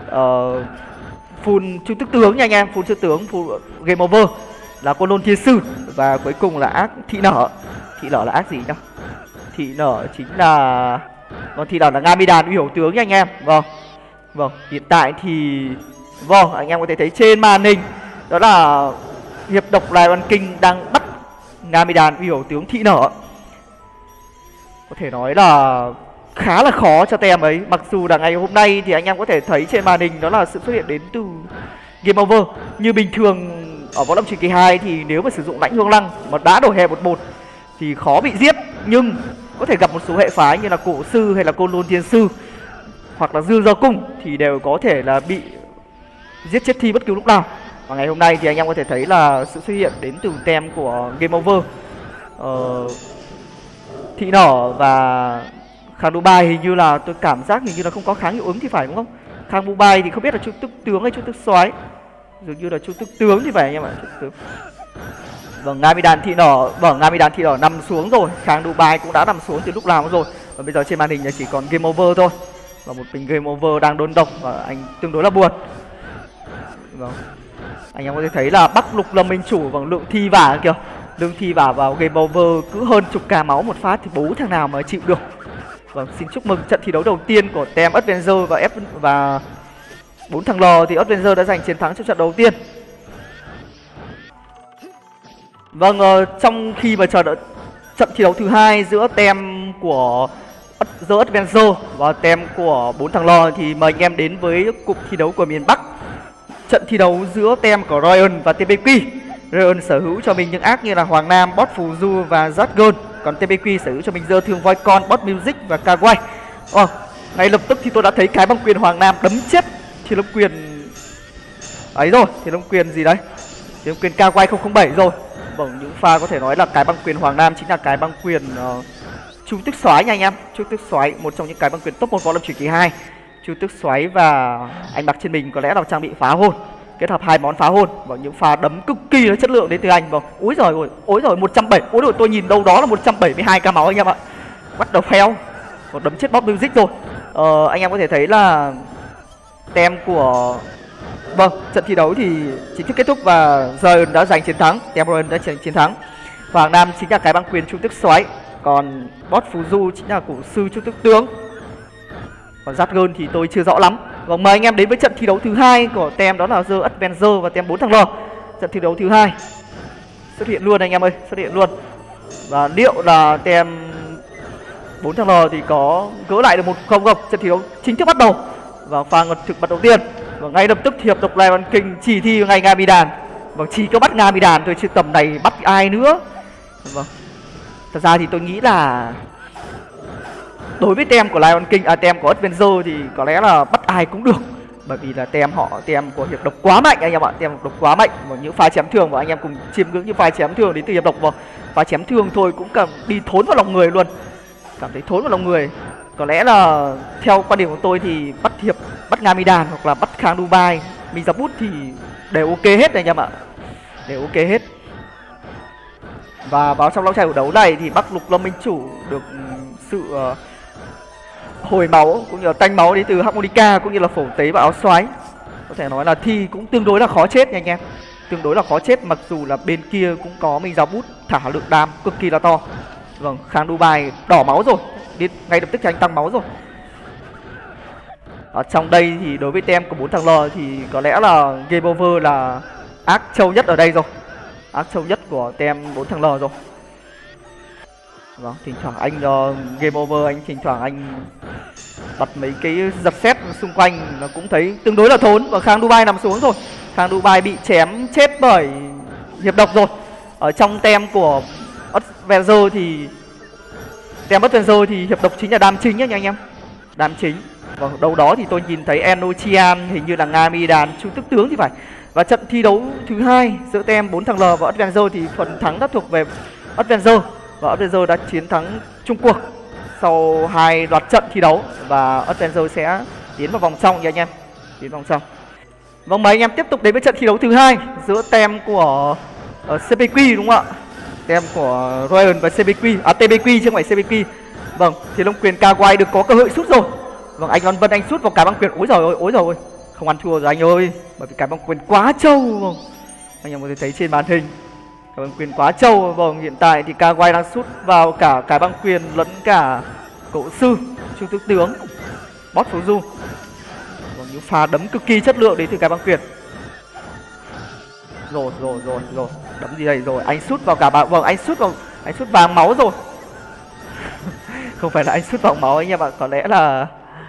full chu tước tướng nha anh em, full chu tước tướng, full Game Over là Côn Lôn Thiên Sư. Và cuối cùng là ác Thị Nỏ. Thị Nỏ là ác gì nhá? Thị Nỏ chính là Thị Nỏ là Ngamidan uy hổ tướng nha anh em. Vâng, hiện tại thì anh em có thể thấy trên màn hình đó là Hiệp Độc Lion King đang bắt Ngamidan uy hổ tướng Thị Nỏ. Có thể nói là khá là khó cho team ấy. Mặc dù là ngày hôm nay thì anh em có thể thấy trên màn hình đó là sự xuất hiện đến từ Game Over. Như bình thường ở Võ Lâm Truyền Kỳ 2 thì nếu mà sử dụng Lãnh Hương Lăng mà đã đổ hè 1-1 thì khó bị giết, nhưng có thể gặp một số hệ phái như là Cổ Sư hay là Côn Lôn Thiên Sư hoặc là Dương Do Cung thì đều có thể là bị giết chết thi bất cứ lúc nào. Và ngày hôm nay thì anh em có thể thấy là sự xuất hiện đến từ team của Game Over, Thị Nỏ và Khang Dubai. Hình như là tôi cảm giác hình như là không có kháng hiệu ứng thì phải, đúng không? Khang Dubai thì không biết là chu tước tướng hay chu tước soái, dường như là chu tước tướng thì phải anh em ạ. Vâng, Ngamidan Thị Nỏ nằm xuống rồi. Khang Dubai cũng đã nằm xuống từ lúc nào rồi. Và bây giờ trên màn hình là chỉ còn Game Over thôi. Và một mình Game Over đang đôn độc và anh tương đối là buồn. Vâng, anh em có thể thấy là Bắc Lục Lâm Minh Chủ bằng lượng thi vả kìa. Lượng thi vả vào Game Over cứ hơn chục k máu một phát thì bố thằng nào mà chịu được. Vâng, xin chúc mừng trận thi đấu đầu tiên của team Adventure và 4 thằng L thì Adventure đã giành chiến thắng trong trận đầu tiên. Vâng, trong khi mà chờ đợi trận thi đấu thứ hai giữa team của The Adventure và team của 4 thằng L thì mời anh em đến với cụm thi đấu của miền Bắc. Trận thi đấu giữa team của Ryan và TPQ. Ryan sở hữu cho mình những ác như là Hoàng Nam, Bot Phù Du và Zatgon. Còn TPQ sở hữu cho mình Dơ Thương Voi Con, Bot Music và Kawaii. Ngay lập tức thì tôi đã thấy cái băng quyền Hoàng Nam đấm chết Thiên Long Quyền ấy rồi. Thiên Long Quyền gì đấy? Thiên Long Quyền Kawaii 007 rồi. Vâng, những pha có thể nói là cái băng quyền Hoàng Nam chính là cái băng quyền Chu Tước Soái nha anh em. Chu Tước Soái, một trong những cái băng quyền top 1 Võ Lâm Truyền Kỳ 2. Chu Tước Soái và anh mặc trên mình có lẽ là trang bị phá hồn, kết hợp hai món phá hồn và những pha đấm cực kỳ là chất lượng đến từ anh. Vâng, ối rồi 170. Ối rồi tôi nhìn đâu đó là 172 k máu anh em ạ. Bắt đầu phèo. Còn đấm chết Bob Music rồi. Anh em có thể thấy là team của trận thi đấu thì chính thức kết thúc và Ryan đã giành chiến thắng. Team Ryan đã giành chiến thắng. Hoàng Nam chính là cái băng quyền Chu Tước Soái, còn Bot Phù Du chính là Cổ Sư Chu Tước Tướng. Còn Zatgon thì tôi chưa rõ lắm. Vâng, mời anh em đến với trận thi đấu thứ hai của team đó là The Adventure và team 4 thằng L. Trận thi đấu thứ hai xuất hiện luôn anh em ơi, xuất hiện luôn. Và liệu là team 4 thằng L thì có gỡ lại được một không không? Trận thi đấu chính thức bắt đầu và pha ngật thực bật đầu tiên. Và ngay lập tức Hiệp Độc Lion King chỉ thi ngay Ngamidan. Vâng, chỉ có bắt Ngamidan thôi chứ tầm này bắt ai nữa. Vâng, thật ra thì tôi nghĩ là đối với team của Lion King, team của Adventure thì có lẽ là bắt ai cũng được. Bởi vì là team của Hiệp Độc quá mạnh anh em ạ. Team Hiệp Độc quá mạnh. Và những pha chém thương và anh em cùng chiêm ngưỡng những pha chém thương đến từ Hiệp Độc. Và pha chém thương thôi cũng cảm đi thốn vào lòng người luôn. Cảm thấy thốn vào lòng người. Có lẽ là theo quan điểm của tôi thì bắt Ngamidan hoặc là bắt Khang Dubai, Mizabut thì đều ok hết anh em ạ. Đều ok hết. Và vào trong lõi chai của đấu này thì Bắc Lục Lâm Minh Chủ được sự hồi máu cũng như là tanh máu đến từ Harmonica cũng như là phổ tế và áo xoáy. Có thể nói là thi cũng tương đối là khó chết nha anh em. Tương đối là khó chết, mặc dù là bên kia cũng có Mizabut thả lượng đam cực kỳ là to. Vâng, Khang Dubai đỏ máu rồi, ngay lập tức cho anh tăng máu rồi. Ở trong đây thì đối với team của 4 thằng L thì có lẽ là Game Over là ác trâu nhất ở đây rồi. Ác trâu nhất của team 4 thằng L rồi. Vâng, thỉnh thoảng anh game over, anh thỉnh thoảng anh bật mấy cái giật xét xung quanh nó cũng thấy tương đối là thốn. Và Khang Dubai nằm xuống rồi. Khang Dubai bị chém chết bởi hiệp độc rồi. Ở trong tem của Avenger thì tem Avenger thì hiệp độc chính là đam chính nhá anh em. Đam chính. Và đâu đó thì tôi nhìn thấy Enochian, hình như là Ngami đàn Chu Tức Tướng thì phải. Và trận thi đấu thứ hai giữa tem 4 thằng L và Avenger thì phần thắng đã thuộc về Avenger. Và Avenger đã chiến thắng chung cuộc sau 2 loạt trận thi đấu. Và Avenger sẽ tiến vào vòng trong nha anh em. Tiến vào vòng trong. Vâng, mời anh em tiếp tục đến với trận thi đấu thứ hai giữa tem của CPQ đúng không ạ? Tem của Ryan và CPQ, TPQ chứ không phải CPQ. Vâng, thì Long Quyền Kawhi được có cơ hội sút rồi. Vâng, anh Văn Vân anh sút vào cái băng quyền. Ối rồi ôi, không ăn thua rồi anh ơi. Bởi vì cái băng quyền quá trâu. Vâng, anh em có thể thấy trên màn hình cái băng quyền quá trâu. Vâng, hiện tại thì Kawhi đang sút vào cả cái băng quyền lẫn cả cậu sư Chu Tước Tướng Boss Fuzu. Vâng, những pha đấm cực kỳ chất lượng đến từ cái băng quyền. Rồi đấm gì đây rồi, anh sút vào cả bà. Vâng, anh sút vàng máu rồi. Không phải là anh sút vàng máu anh em ạ, có lẽ là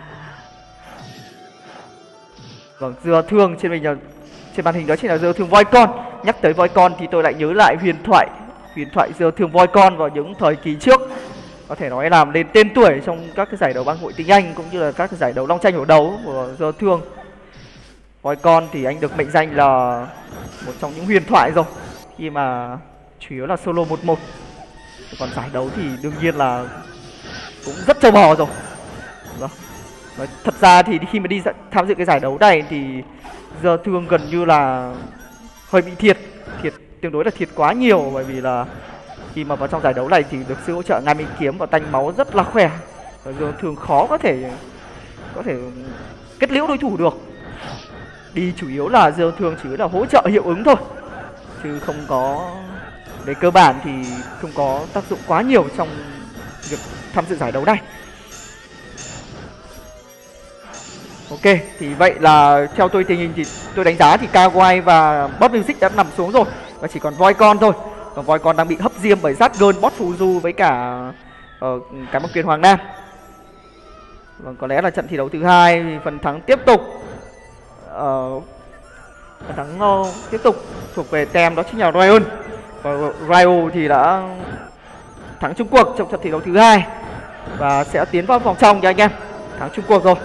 vâng, dưa thương trên màn hình đó chính là dưa thương voi con. Nhắc tới voi con thì tôi lại nhớ lại huyền thoại dưa thương voi con vào những thời kỳ trước, có thể nói làm lên tên tuổi trong các cái giải đấu bang hội tiếng Anh cũng như là các cái giải đấu long tranh hổ đấu của dưa thương. Voi con thì anh được mệnh danh là một trong những huyền thoại rồi, khi mà chủ yếu là solo 1-1. Còn giải đấu thì đương nhiên là cũng rất trâu bò rồi. Vâng. Thật ra thì khi mà đi tham dự cái giải đấu này thì giờ thương gần như là hơi bị thiệt tương đối là thiệt quá nhiều, bởi vì là khi mà vào trong giải đấu này thì được sự hỗ trợ Ngami kiếm và tanh máu rất là khỏe, và giờ thường khó có thể kết liễu đối thủ được. Đi chủ yếu là giờ thường chỉ là hỗ trợ hiệu ứng thôi, chứ không có, về cơ bản thì không có tác dụng quá nhiều trong việc tham dự giải đấu này. Ok, thì vậy là theo tôi tình hình thì tôi đánh giá thì Kawhi và Boss Music đã nằm xuống rồi, và chỉ còn voi con thôi. Còn voi con đang bị hấp diêm bởi Zatgun, Boss Fuzu với cả cái băng quyền Hoàng Nam. Vâng, có lẽ là trận thi đấu thứ hai thì phần thắng tiếp tục thuộc về tem đó chính là Ryan. Và Ryo thì đã thắng chung cuộc trong trận thi đấu thứ hai và sẽ tiến vào vòng trong nha anh em. Thắng chung cuộc rồi.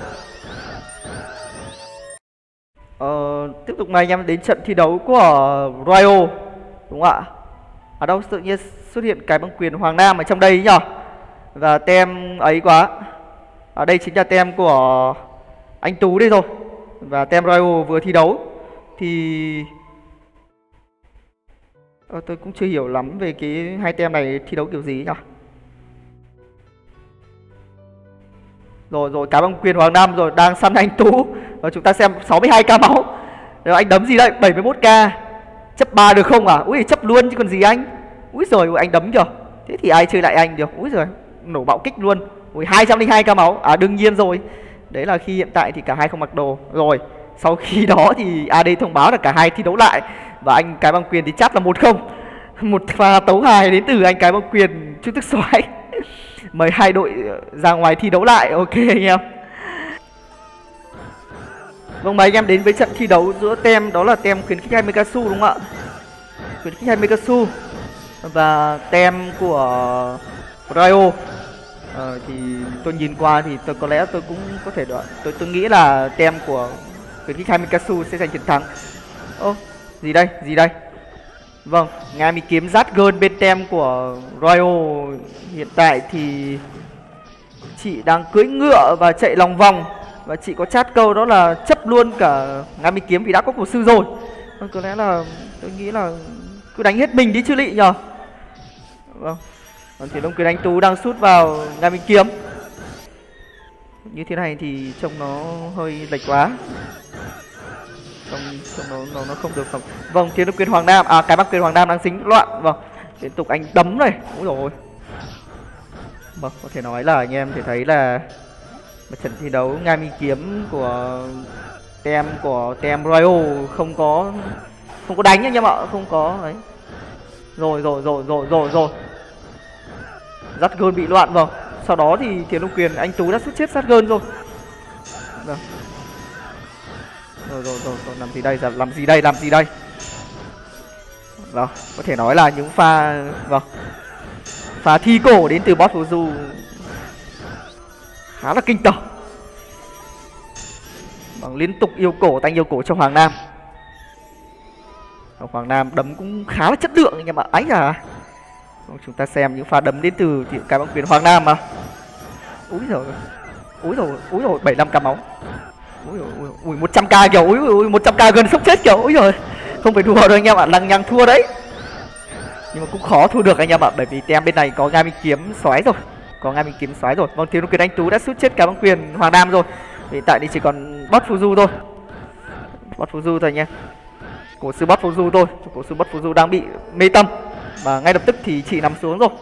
Tiếp tục mời anh em đến trận thi đấu của Ryo, đúng không ạ? Ở đâu tự nhiên xuất hiện cái băng quyền Hoàng Nam ở trong đây nhỉ? Và tem ấy quá. Ở đây chính là tem của anh Tú đây rồi. Và tem Ryo vừa thi đấu thì tôi cũng chưa hiểu lắm về cái hai tem này thi đấu kiểu gì nhỉ? Rồi cái băng quyền Hoàng Nam rồi đang săn anh Tú. Và chúng ta xem 62k máu. Rồi anh đấm gì đây? 71k. Chấp 3 được không à? Ui, chấp luôn chứ còn gì anh. Úi giời, anh đấm kìa. Thế thì ai chơi lại anh được. Úi giời, nổ bạo kích luôn. Ui, 202k máu. À đương nhiên rồi. Đấy là khi hiện tại thì cả hai không mặc đồ. Rồi, sau khi đó thì AD thông báo là cả hai thi đấu lại. Và anh cái băng quyền thì chắc là 1-0. Một pha tấu hài đến từ anh cái băng quyền Chu Tức Xoáy. Mời hai đội ra ngoài thi đấu lại. Ok anh em. Vâng, mời anh em đến với trận thi đấu giữa tem, đó là tem khuyến khích 20k đúng không ạ? Khuyến khích 20k và tem của Ryo. Thì tôi nhìn qua thì có lẽ tôi cũng có thể đoán, tôi nghĩ là tem của khuyến khích 20k sẽ giành chiến thắng. Gì đây? Vâng, Ngami kiếm Zatgun bên tem của Ryo. Hiện tại thì chị đang cưỡi ngựa và chạy lòng vòng. Và chị có chat câu đó là chấp luôn cả Ngami kiếm vì đã có cổ sư rồi. Có lẽ là tôi nghĩ là cứ đánh hết mình đi chứ lị nhờ. Vâng. Còn thì Long Quyền Anh Tú đang sút vào Ngami kiếm. Như thế này thì trông nó hơi lệch quá. Trông nó không được không. Vâng, Thiên Long Quyền Hoàng Nam, cái băng quyền Hoàng Nam đang dính loạn. Vâng, liên tục anh đấm này. Úi rồi. Vâng, có thể nói là anh em thể thấy là một trận thi đấu Ngami kiếm của tem Ryo không có đánh anh em ạ, không có ấy. Rồi. Dắt gơn bị loạn vào. Sau đó thì Thiền Long Quyền anh Tú đã sút chết sát gơn rồi. Rồi. Rồi, làm gì đây? Làm gì đây? Vâng, có thể nói là những pha pha thi cổ đến từ boss Phù Du khá là kinh tởm. Vâng, liên tục yêu cổ cho Hoàng Nam. Hoàng Nam đấm cũng khá là chất lượng anh em ạ. Ấy à. Chúng ta xem những pha đấm đến từ cái bóng quyền Hoàng Nam mà. Úi rồi 75k máu. Ui 100k kìa, ui 100k gần sốc chết kìa. Úi rồi. Không phải đùa đâu anh em ạ, lằng nhằng thua đấy. Nhưng mà cũng khó thua được anh em ạ, bởi vì tem bên này có Nga Minh Kiếm xoáy rồi. Vâng, Thiền Long Quyền anh Tú đã sút chết cái bóng quyền Hoàng Nam rồi. Hiện tại thì chỉ còn boss Phù Du thôi. Boss Phù Du thôi anh em. Cổ sư boss Phù Du thôi. Cổ sư boss Phù Du đang bị mê tâm và ngay lập tức thì chị nằm xuống rồi.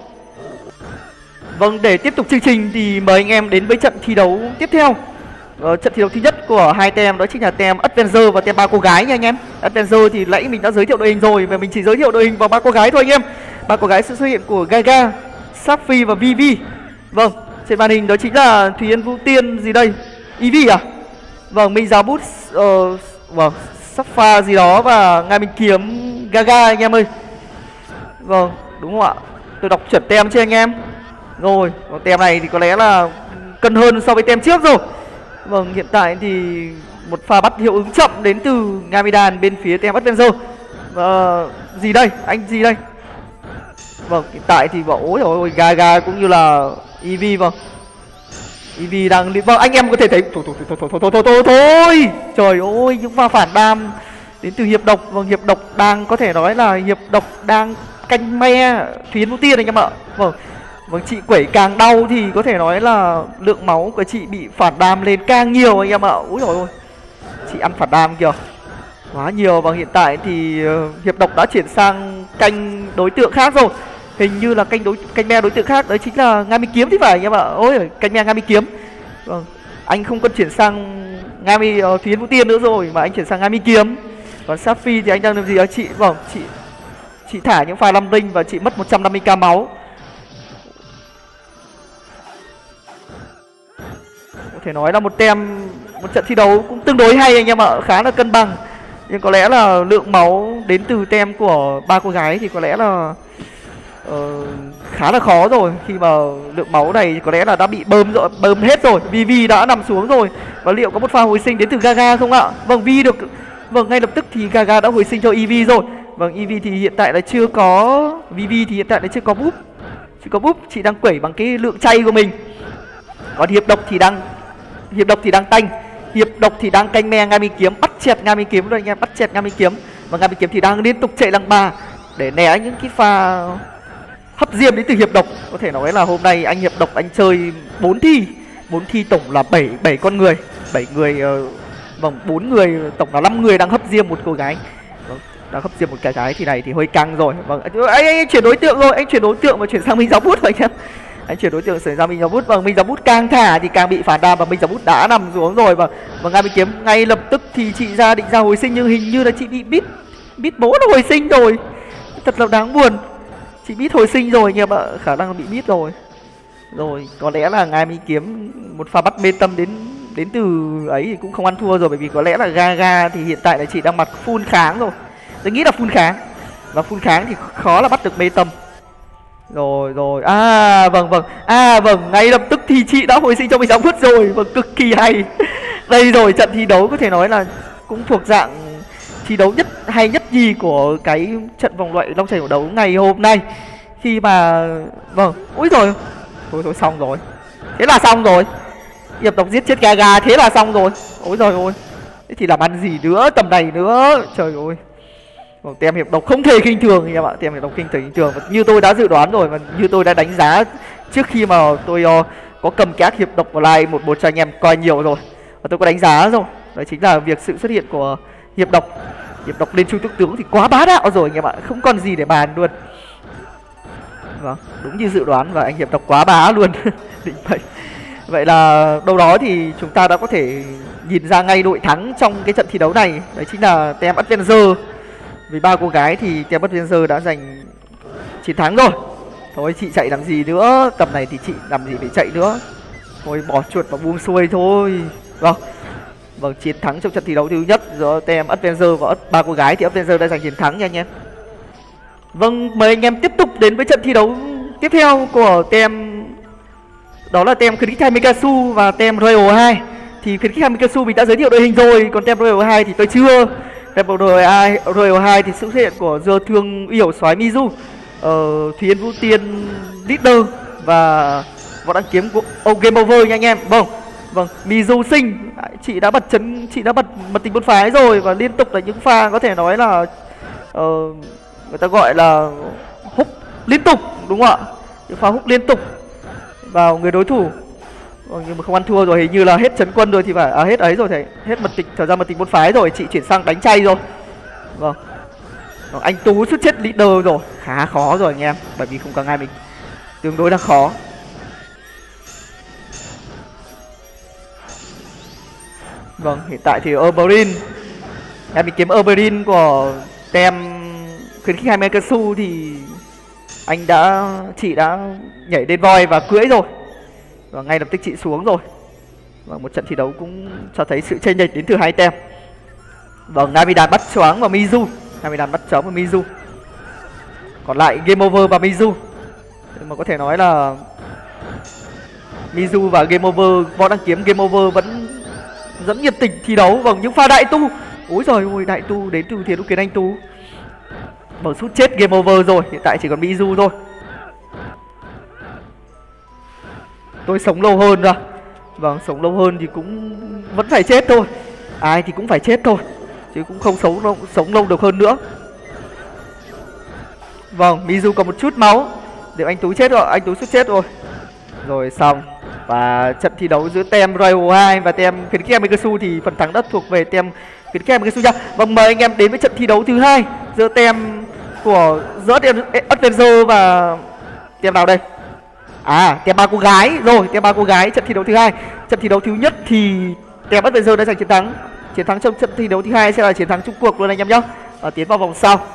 Vâng, để tiếp tục chương trình thì mời anh em đến với trận thi đấu tiếp theo. Trận thi đấu thứ nhất của hai tem đó chính là tem Adventure và tem ba cô gái nha anh em. Adventure thì nãy mình đã giới thiệu đội hình rồi và mình chỉ giới thiệu đội hình vào ba cô gái thôi anh em. Ba cô gái sự xuất hiện của Gaga, Safi và Vivi. Vâng, trên màn hình đó chính là Thùy Yên Vũ Tiên gì đây? Eevee à? Vâng, Minh Giáo Bút, vâng, Sapphire gì đó và Nga Minh Kiếm Gaga anh em ơi. Vâng, đúng không ạ? Tôi đọc chuẩn tem cho anh em. Rồi, tem này thì có lẽ là cân hơn so với tem trước rồi. Vâng, hiện tại thì một pha bắt hiệu ứng chậm đến từ Ngamidan bên phía tem Adventure. Gì đây? Anh gì đây? Vâng, hiện tại thì bảo ôi rồi Gaga cũng như là Eevee vâng. Eevee đang vâng, anh em có thể thấy thôi. Trời ơi, những pha phản đam đến từ Hiệp Độc. Vâng, Hiệp Độc đang có thể nói là Hiệp Độc đang canh me Thúy Yến Vũ Tiên anh em ạ. Vâng, chị quẩy càng đau thì có thể nói là lượng máu của chị bị phản đam lên càng nhiều anh em ạ. Úi dồi ôi, chị ăn phản đam kìa, quá nhiều. Và hiện tại thì Hiệp Độc đã chuyển sang canh đối tượng khác rồi. Hình như là canh me đối tượng khác đấy chính là Nga Mi Kiếm thì phải anh em ạ. Ôi, canh me Nga Mi Kiếm. Vâng, anh không cần chuyển sang Thúy Yến Vũ Tiên nữa rồi mà anh chuyển sang Nga Mi Kiếm. Còn Safi thì anh đang làm gì đó chị? Vâng, chị thả những pha 5 linh và chị mất 150k máu. Có thể nói là một trận thi đấu cũng tương đối hay anh em ạ, khá là cân bằng. Nhưng có lẽ là lượng máu đến từ tem của ba cô gái thì có lẽ là khá là khó rồi. Khi mà lượng máu này có lẽ là đã bị bơm hết rồi. Vivi đã nằm xuống rồi. Và liệu có một pha hồi sinh đến từ Gaga không ạ? Vâng, vâng, ngay lập tức thì Gaga đã hồi sinh cho Eevee rồi. Vâng, Eevee thì hiện tại là chưa có Vivi thì hiện tại là chưa có búp. Chị đang quẩy bằng cái lượng chay của mình. Còn Hiệp Độc thì đang tanh. Hiệp Độc thì đang canh me Nga Mi Kiếm, bắt chẹt Nga Mi Kiếm rồi anh em, bắt chẹt Nga Mi Kiếm. Và Nga Mi Kiếm thì đang liên tục chạy lăng ba để né những cái pha hấp diêm đến từ Hiệp Độc. Có thể nói là hôm nay anh Hiệp Độc anh chơi 4 thi tổng là 7 con người, 7 người, vâng, 4 người tổng là 5 người đang hấp diêm một cô gái. Vâng, đang hấp diêm một cái gái thì này thì hơi căng rồi. Vâng, anh chuyển đối tượng rồi, anh chuyển đối tượng và chuyển sang Minh Giáo Bút rồi anh em. Anh chuyển đối tượng xảy ra Minh Giáo Bút. Vâng, Minh Giáo Bút càng thả thì càng bị phản đam và Minh Giáo Bút đã nằm xuống rồi. Và Nga Mi Kiếm ngay lập tức thì chị định ra hồi sinh nhưng hình như là chị bị bít bố nó hồi sinh rồi. Thật là đáng buồn. Chị bít hồi sinh rồi anh em ạ, khả năng bị bít rồi. Rồi, có lẽ là Nga Mi Kiếm một pha bắt mê tâm đến từ ấy thì cũng không ăn thua rồi, bởi vì có lẽ là Gaga thì hiện tại là chị đang mặc full kháng rồi. Tôi nghĩ là full kháng. Và full kháng thì khó là bắt được mê tâm. Rồi, vâng, ngay lập tức thì chị đã hồi sinh cho mình 6 phút rồi. Vâng, cực kỳ hay. Đây rồi, trận thi đấu có thể nói là cũng thuộc dạng thi đấu hay nhất gì của cái trận vòng loại long chày của đấu ngày hôm nay. Khi mà vâng, úi rồi. Thôi xong rồi. Thế là xong rồi. Hiệp Độc giết chết Gaga thế là xong rồi. Ôi giời ơi. Thế thì làm ăn gì nữa tầm này nữa. Trời ơi. Vâng, tem Hiệp Độc không thể khinh thường anh em ạ, tem Hiệp Độc không thể khinh thường. Như tôi đã dự đoán rồi và như tôi đã đánh giá trước khi mà tôi có cầm các Hiệp Độc online 1-1 cho anh em coi nhiều rồi. Và tôi có đánh giá rồi. Đó chính là việc sự xuất hiện của Hiệp Độc. Hiệp Độc lên Trung Túc Tướng thì quá bá đạo rồi anh em ạ, không còn gì để bàn luôn. Vâng, đúng như dự đoán và anh Hiệp Độc quá bá luôn. Định vậy. Vậy là đâu đó thì chúng ta đã có thể nhìn ra ngay đội thắng trong cái trận thi đấu này. Đấy chính là tem Adventure. Vì ba cô gái thì tem Adventure đã giành chiến thắng rồi. Thôi chị chạy làm gì nữa, tầm này thì chị làm gì phải chạy nữa. Thôi bỏ chuột và buông xuôi thôi. Vâng. Vâng, chiến thắng trong trận thi đấu thứ nhất giữa team Adventure và ba cô gái thì Adventure đã giành chiến thắng nha anh em. Vâng, mời anh em tiếp tục đến với trận thi đấu tiếp theo của team, đó là team Khuyến khích 2 Mikasu và team Royal 2. Thì Khuyến khích 2 Mikasu mình đã giới thiệu đội hình rồi, còn team Royal 2 thì tôi chưa. Team Royal 2 thì sự xuất hiện của Dơ Thương Yểu Soái Mizu, Thúy Yên Vũ Tiên leader và võ đăng kiếm của Game Over nha anh em. Vâng, Mizu Sinh, chị đã bật mật tính bốn phái rồi và liên tục là những pha có thể nói là người ta gọi là húc liên tục, đúng không ạ? Những pha húc liên tục vào người đối thủ. Nhưng mà không ăn thua rồi, hình như là hết trấn quân rồi thì phải hết ấy rồi, thì hết mật tịch, thời gian mật tịch bốn phái rồi, chị chuyển sang đánh chay rồi. Vâng. Anh Tú xuất chết leader rồi, khá khó rồi anh em, bởi vì không có ai mình tương đối là khó. Vâng, hiện tại thì Oberyn, em mình kiếm Oberyn của tem Khuyến khích 2 Mekasu thì chị đã nhảy lên voi và cưỡi rồi, và ngay lập tức chị xuống rồi. Và một trận thi đấu cũng cho thấy sự chênh lệch đến từ hai tem. Vâng, Namidan bắt choáng vào Mizu, còn lại Game Over và Mizu. Nhưng mà có thể nói là Mizu và Game Over, võ đăng kiếm Game Over vẫn rất nhiệt tình thi đấu. Vâng, những pha đại tu, ôi giời ơi, đại tu đến từ Thiền Đúc Kiến Anh Tú. Vâng, sút chết Game Over rồi, hiện tại chỉ còn Mizu thôi. Tôi sống lâu hơn rồi. Vâng, sống lâu hơn thì cũng vẫn phải chết thôi, ai thì cũng phải chết thôi, chứ cũng không sống lâu được hơn nữa. Vâng, Mizu còn một chút máu, nếu anh Tú chết rồi, anh Tú sút chết rồi. Rồi xong. Và trận thi đấu giữa team Royal 2 và team Khuyến khích Mikasu thì phần thắng đất thuộc về team Khuyến khích Mikasu nha. Vâng, mời anh em đến với trận thi đấu thứ hai giữa team Adventure và team nào đây? Team ba cô gái rồi, team ba cô gái. Trận thi đấu thứ hai, trận thi đấu thứ nhất thì team Adventure đã giành chiến thắng. Chiến thắng trong trận thi đấu thứ hai sẽ là chiến thắng chung cuộc luôn anh em nhé, và tiến vào vòng sau.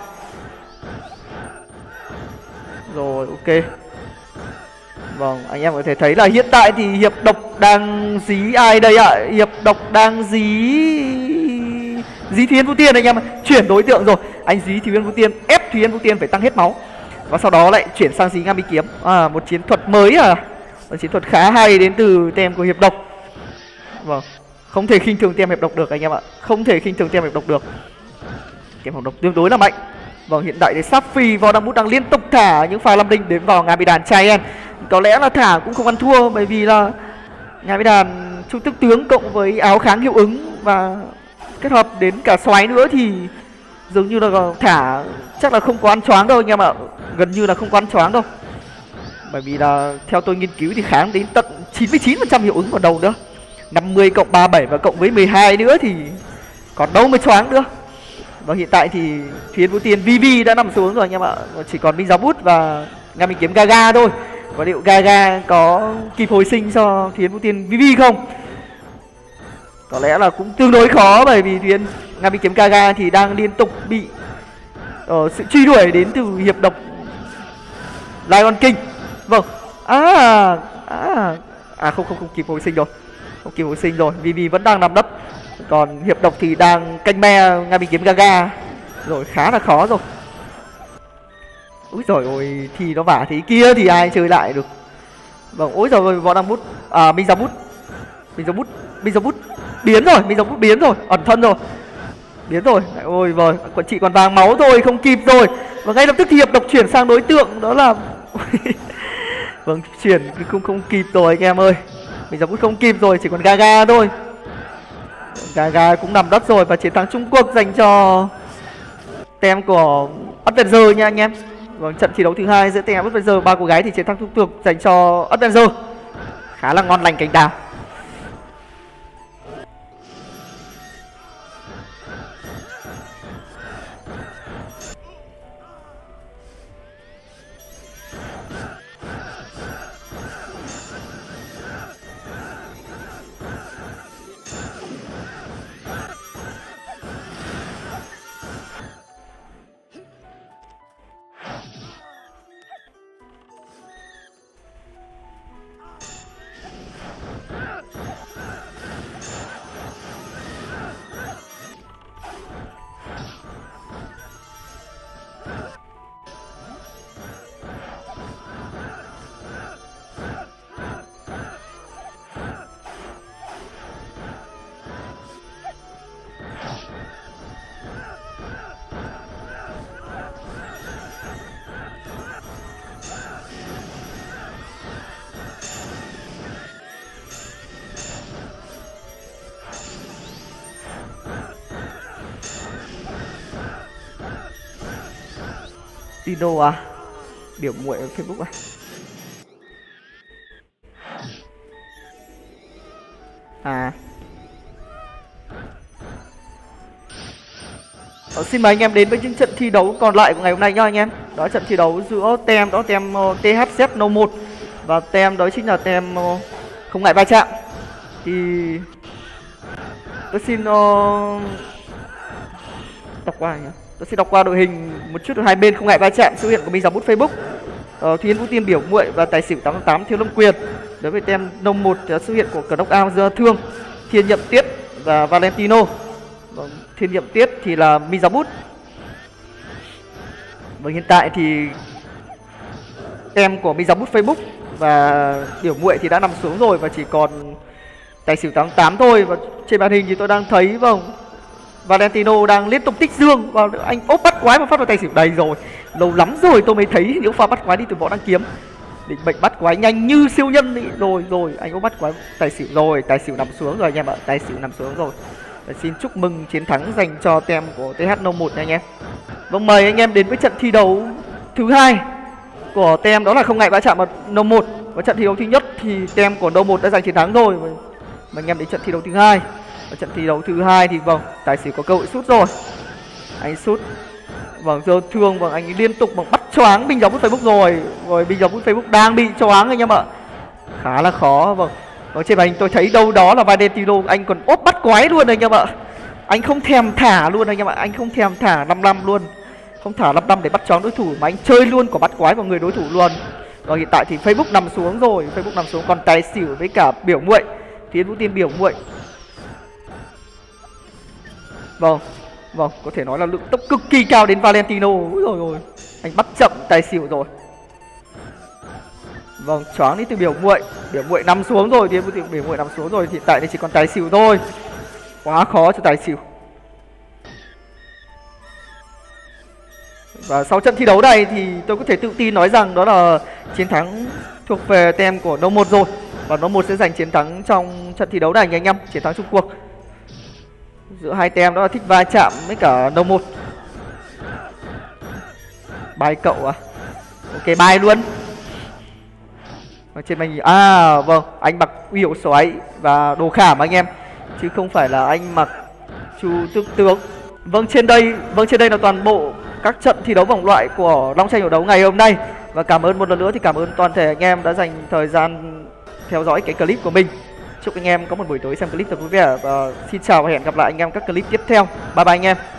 Rồi, ok. Vâng, anh em có thể thấy là hiện tại thì Hiệp Độc đang dí ai đây ạ? Hiệp Độc đang dí Thúy Yên Vũ Tiên anh em, chuyển đối tượng rồi. Anh dí Thúy Yên Vũ Tiên, ép Thúy Yên Vũ Tiên phải tăng hết máu, và sau đó lại chuyển sang dí Nga Mi Kiếm. Một chiến thuật mới một chiến thuật khá hay đến từ team của Hiệp Độc. Vâng, không thể khinh thường team Hiệp Độc được anh em ạ, không thể khinh thường team Hiệp Độc được. Team Hiệp Độc tương đối là mạnh. Vâng, hiện tại thì Sapphi Võ Đăng Bút đang liên tục thả những pha lâm đinh đến vào Ngamidan Chien. Có lẽ là thả cũng không ăn thua, bởi vì là Ngamidan Trung Tức Tướng cộng với áo kháng hiệu ứng và kết hợp đến cả xoáy nữa thì dường như là thả chắc là không có ăn choáng đâu anh em ạ, gần như là không có ăn choáng đâu. Bởi vì là theo tôi nghiên cứu thì kháng đến tận 99% hiệu ứng còn đâu nữa. 50 cộng 37 và cộng với 12 nữa thì còn đâu mới choáng nữa. Và hiện tại thì Thúy Yên Vũ Tiên VV đã nằm xuống rồi anh em ạ, chỉ còn Minh Giáo Bút và Nga Mi Kiếm Gaga thôi. Và liệu Gaga có kịp hồi sinh cho Thúy Yên Vũ Tiên VV không? Có lẽ là cũng tương đối khó, bởi vì Nga Mi Kiếm Gaga thì đang liên tục bị sự truy đuổi đến từ Hiệp Độc Lion King. Vâng, không kịp hồi sinh rồi, không kịp hồi sinh rồi. VV vẫn đang nằm đất, còn Hiệp Độc thì đang canh me Nga Mi Kiếm Gaga rồi, khá là khó rồi. Úi giời ơi, thì nó vả thế kia thì ai chơi lại được. Vâng, ôi giời ơi, Võ Đăng Bút, Minh Giáo Bút biến rồi, Minh Giáo Bút biến rồi, ẩn thân rồi, biến rồi. Ôi vời, còn chị còn vàng máu thôi, không kịp rồi. Và ngay lập tức thì Hiệp Độc chuyển sang đối tượng, đó là vâng, chuyển không kịp rồi anh em ơi. Minh Giáo Bút không kịp rồi, chỉ còn Gaga thôi. Gaga cũng nằm đất rồi, và chiến thắng chung cuộc dành cho team của Adventure nha anh em. Vâng, trận thi đấu thứ hai giữa team Adventure ba cô gái thì chiến thắng chung cuộc dành cho Adventure, khá là ngon lành cành đào. Tino à? Biểu muội ở Facebook à? Xin mời anh em đến với những trận thi đấu còn lại của ngày hôm nay nhá anh em. Đó là trận thi đấu giữa tem THZ No 1 và tem đó chính là tem không ngại va chạm. Thì tôi xin đọc qua nhá. Tôi sẽ đọc qua đội hình một chút. Hai bên không ngại va chạm xuất hiện của mình dòng bút Facebook. Thúy Yến Vũ Tiên Biểu Muội và Tài Xỉu 888 Thiếu Lâm Quyền. Đối với tem No 1 xuất hiện của Knock Out Dương Thương, Thiên Nhậm Tiết và Valentino. Thiên Nhậm Tiết thì là Mizabut. Và hiện tại thì tem của Mizabut Facebook và Biểu Muội thì đã nằm xuống rồi và chỉ còn Tài Xỉu 88 thôi. Và trên màn hình thì tôi đang thấy Valentino đang liên tục tích dương và anh ốp bắt quái mà phát vào Tài Xỉu đầy rồi. Lâu lắm rồi tôi mới thấy những pha bắt quái đi từ Võ Đăng Kiếm. Định mệnh bắt quái nhanh như siêu nhân ý. Rồi anh ốp bắt quái Tài Xỉu rồi, Tài Xỉu nằm xuống rồi anh em ạ, Tài Xỉu nằm xuống rồi. Và xin chúc mừng chiến thắng dành cho tem của TH No 1 nha anh em. Vâng, mời anh em đến với trận thi đấu thứ hai của tem, đó là không ngại va chạm No 1. Và trận thi đấu thứ nhất thì tem của No 1 đã giành chiến thắng rồi. Mà anh em đến trận thi đấu thứ hai. Và trận thi đấu thứ hai thì Tài Xỉu có cơ hội sút rồi. Anh sút Dơ Thương anh liên tục bắt choáng binh gióng bút Facebook rồi. Rồi binh gióng bút Facebook đang bị choáng anh em ạ. Khá là khó. Ở trên màn hình tôi thấy đâu đó là Valentino anh còn ốp bắt quái luôn anh em ạ. Anh không thèm thả luôn anh em ạ, anh không thèm thả 55 luôn. Không thả 55 để bắt choáng đối thủ mà anh chơi luôn quả bắt quái vào người đối thủ luôn. Và hiện tại thì Facebook nằm xuống rồi, Facebook nằm xuống, còn Tài Xỉu với cả Biểu Muội, Tiến Vũ Tiên Biểu Muội. Có thể nói là lượng tốc cực kỳ cao đến Valentino. Rồi anh bắt chậm Tài Xỉu rồi. Choáng đi từ Biểu Muội nằm xuống rồi, Tiến Vũ Tiên Biểu Muội nằm xuống rồi, hiện tại thì chỉ còn Tài Xỉu thôi. Quá khó cho Tài Xỉu. Và sau trận thi đấu này thì tôi có thể tự tin nói rằng đó là chiến thắng thuộc về tem của No 1 rồi. Và No 1 sẽ giành chiến thắng trong trận thi đấu này nha anh em, chiến thắng chung cuộc. Giữa hai tem đó là thích va chạm với cả No 1. Bài cậu à? Ok, bài luôn. Ở trên màn hình anh mặc uy hiệu xoáy và đồ khảm anh em, chứ không phải là anh mặc chu tước tướng. Trên đây là toàn bộ các trận thi đấu vòng loại của Long Tranh Hổ Đấu ngày hôm nay. Và cảm ơn một lần nữa thì cảm ơn toàn thể anh em đã dành thời gian theo dõi cái clip của mình. Chúc anh em có một buổi tối xem clip thật vui vẻ và xin chào và hẹn gặp lại anh em các clip tiếp theo. Bye bye anh em.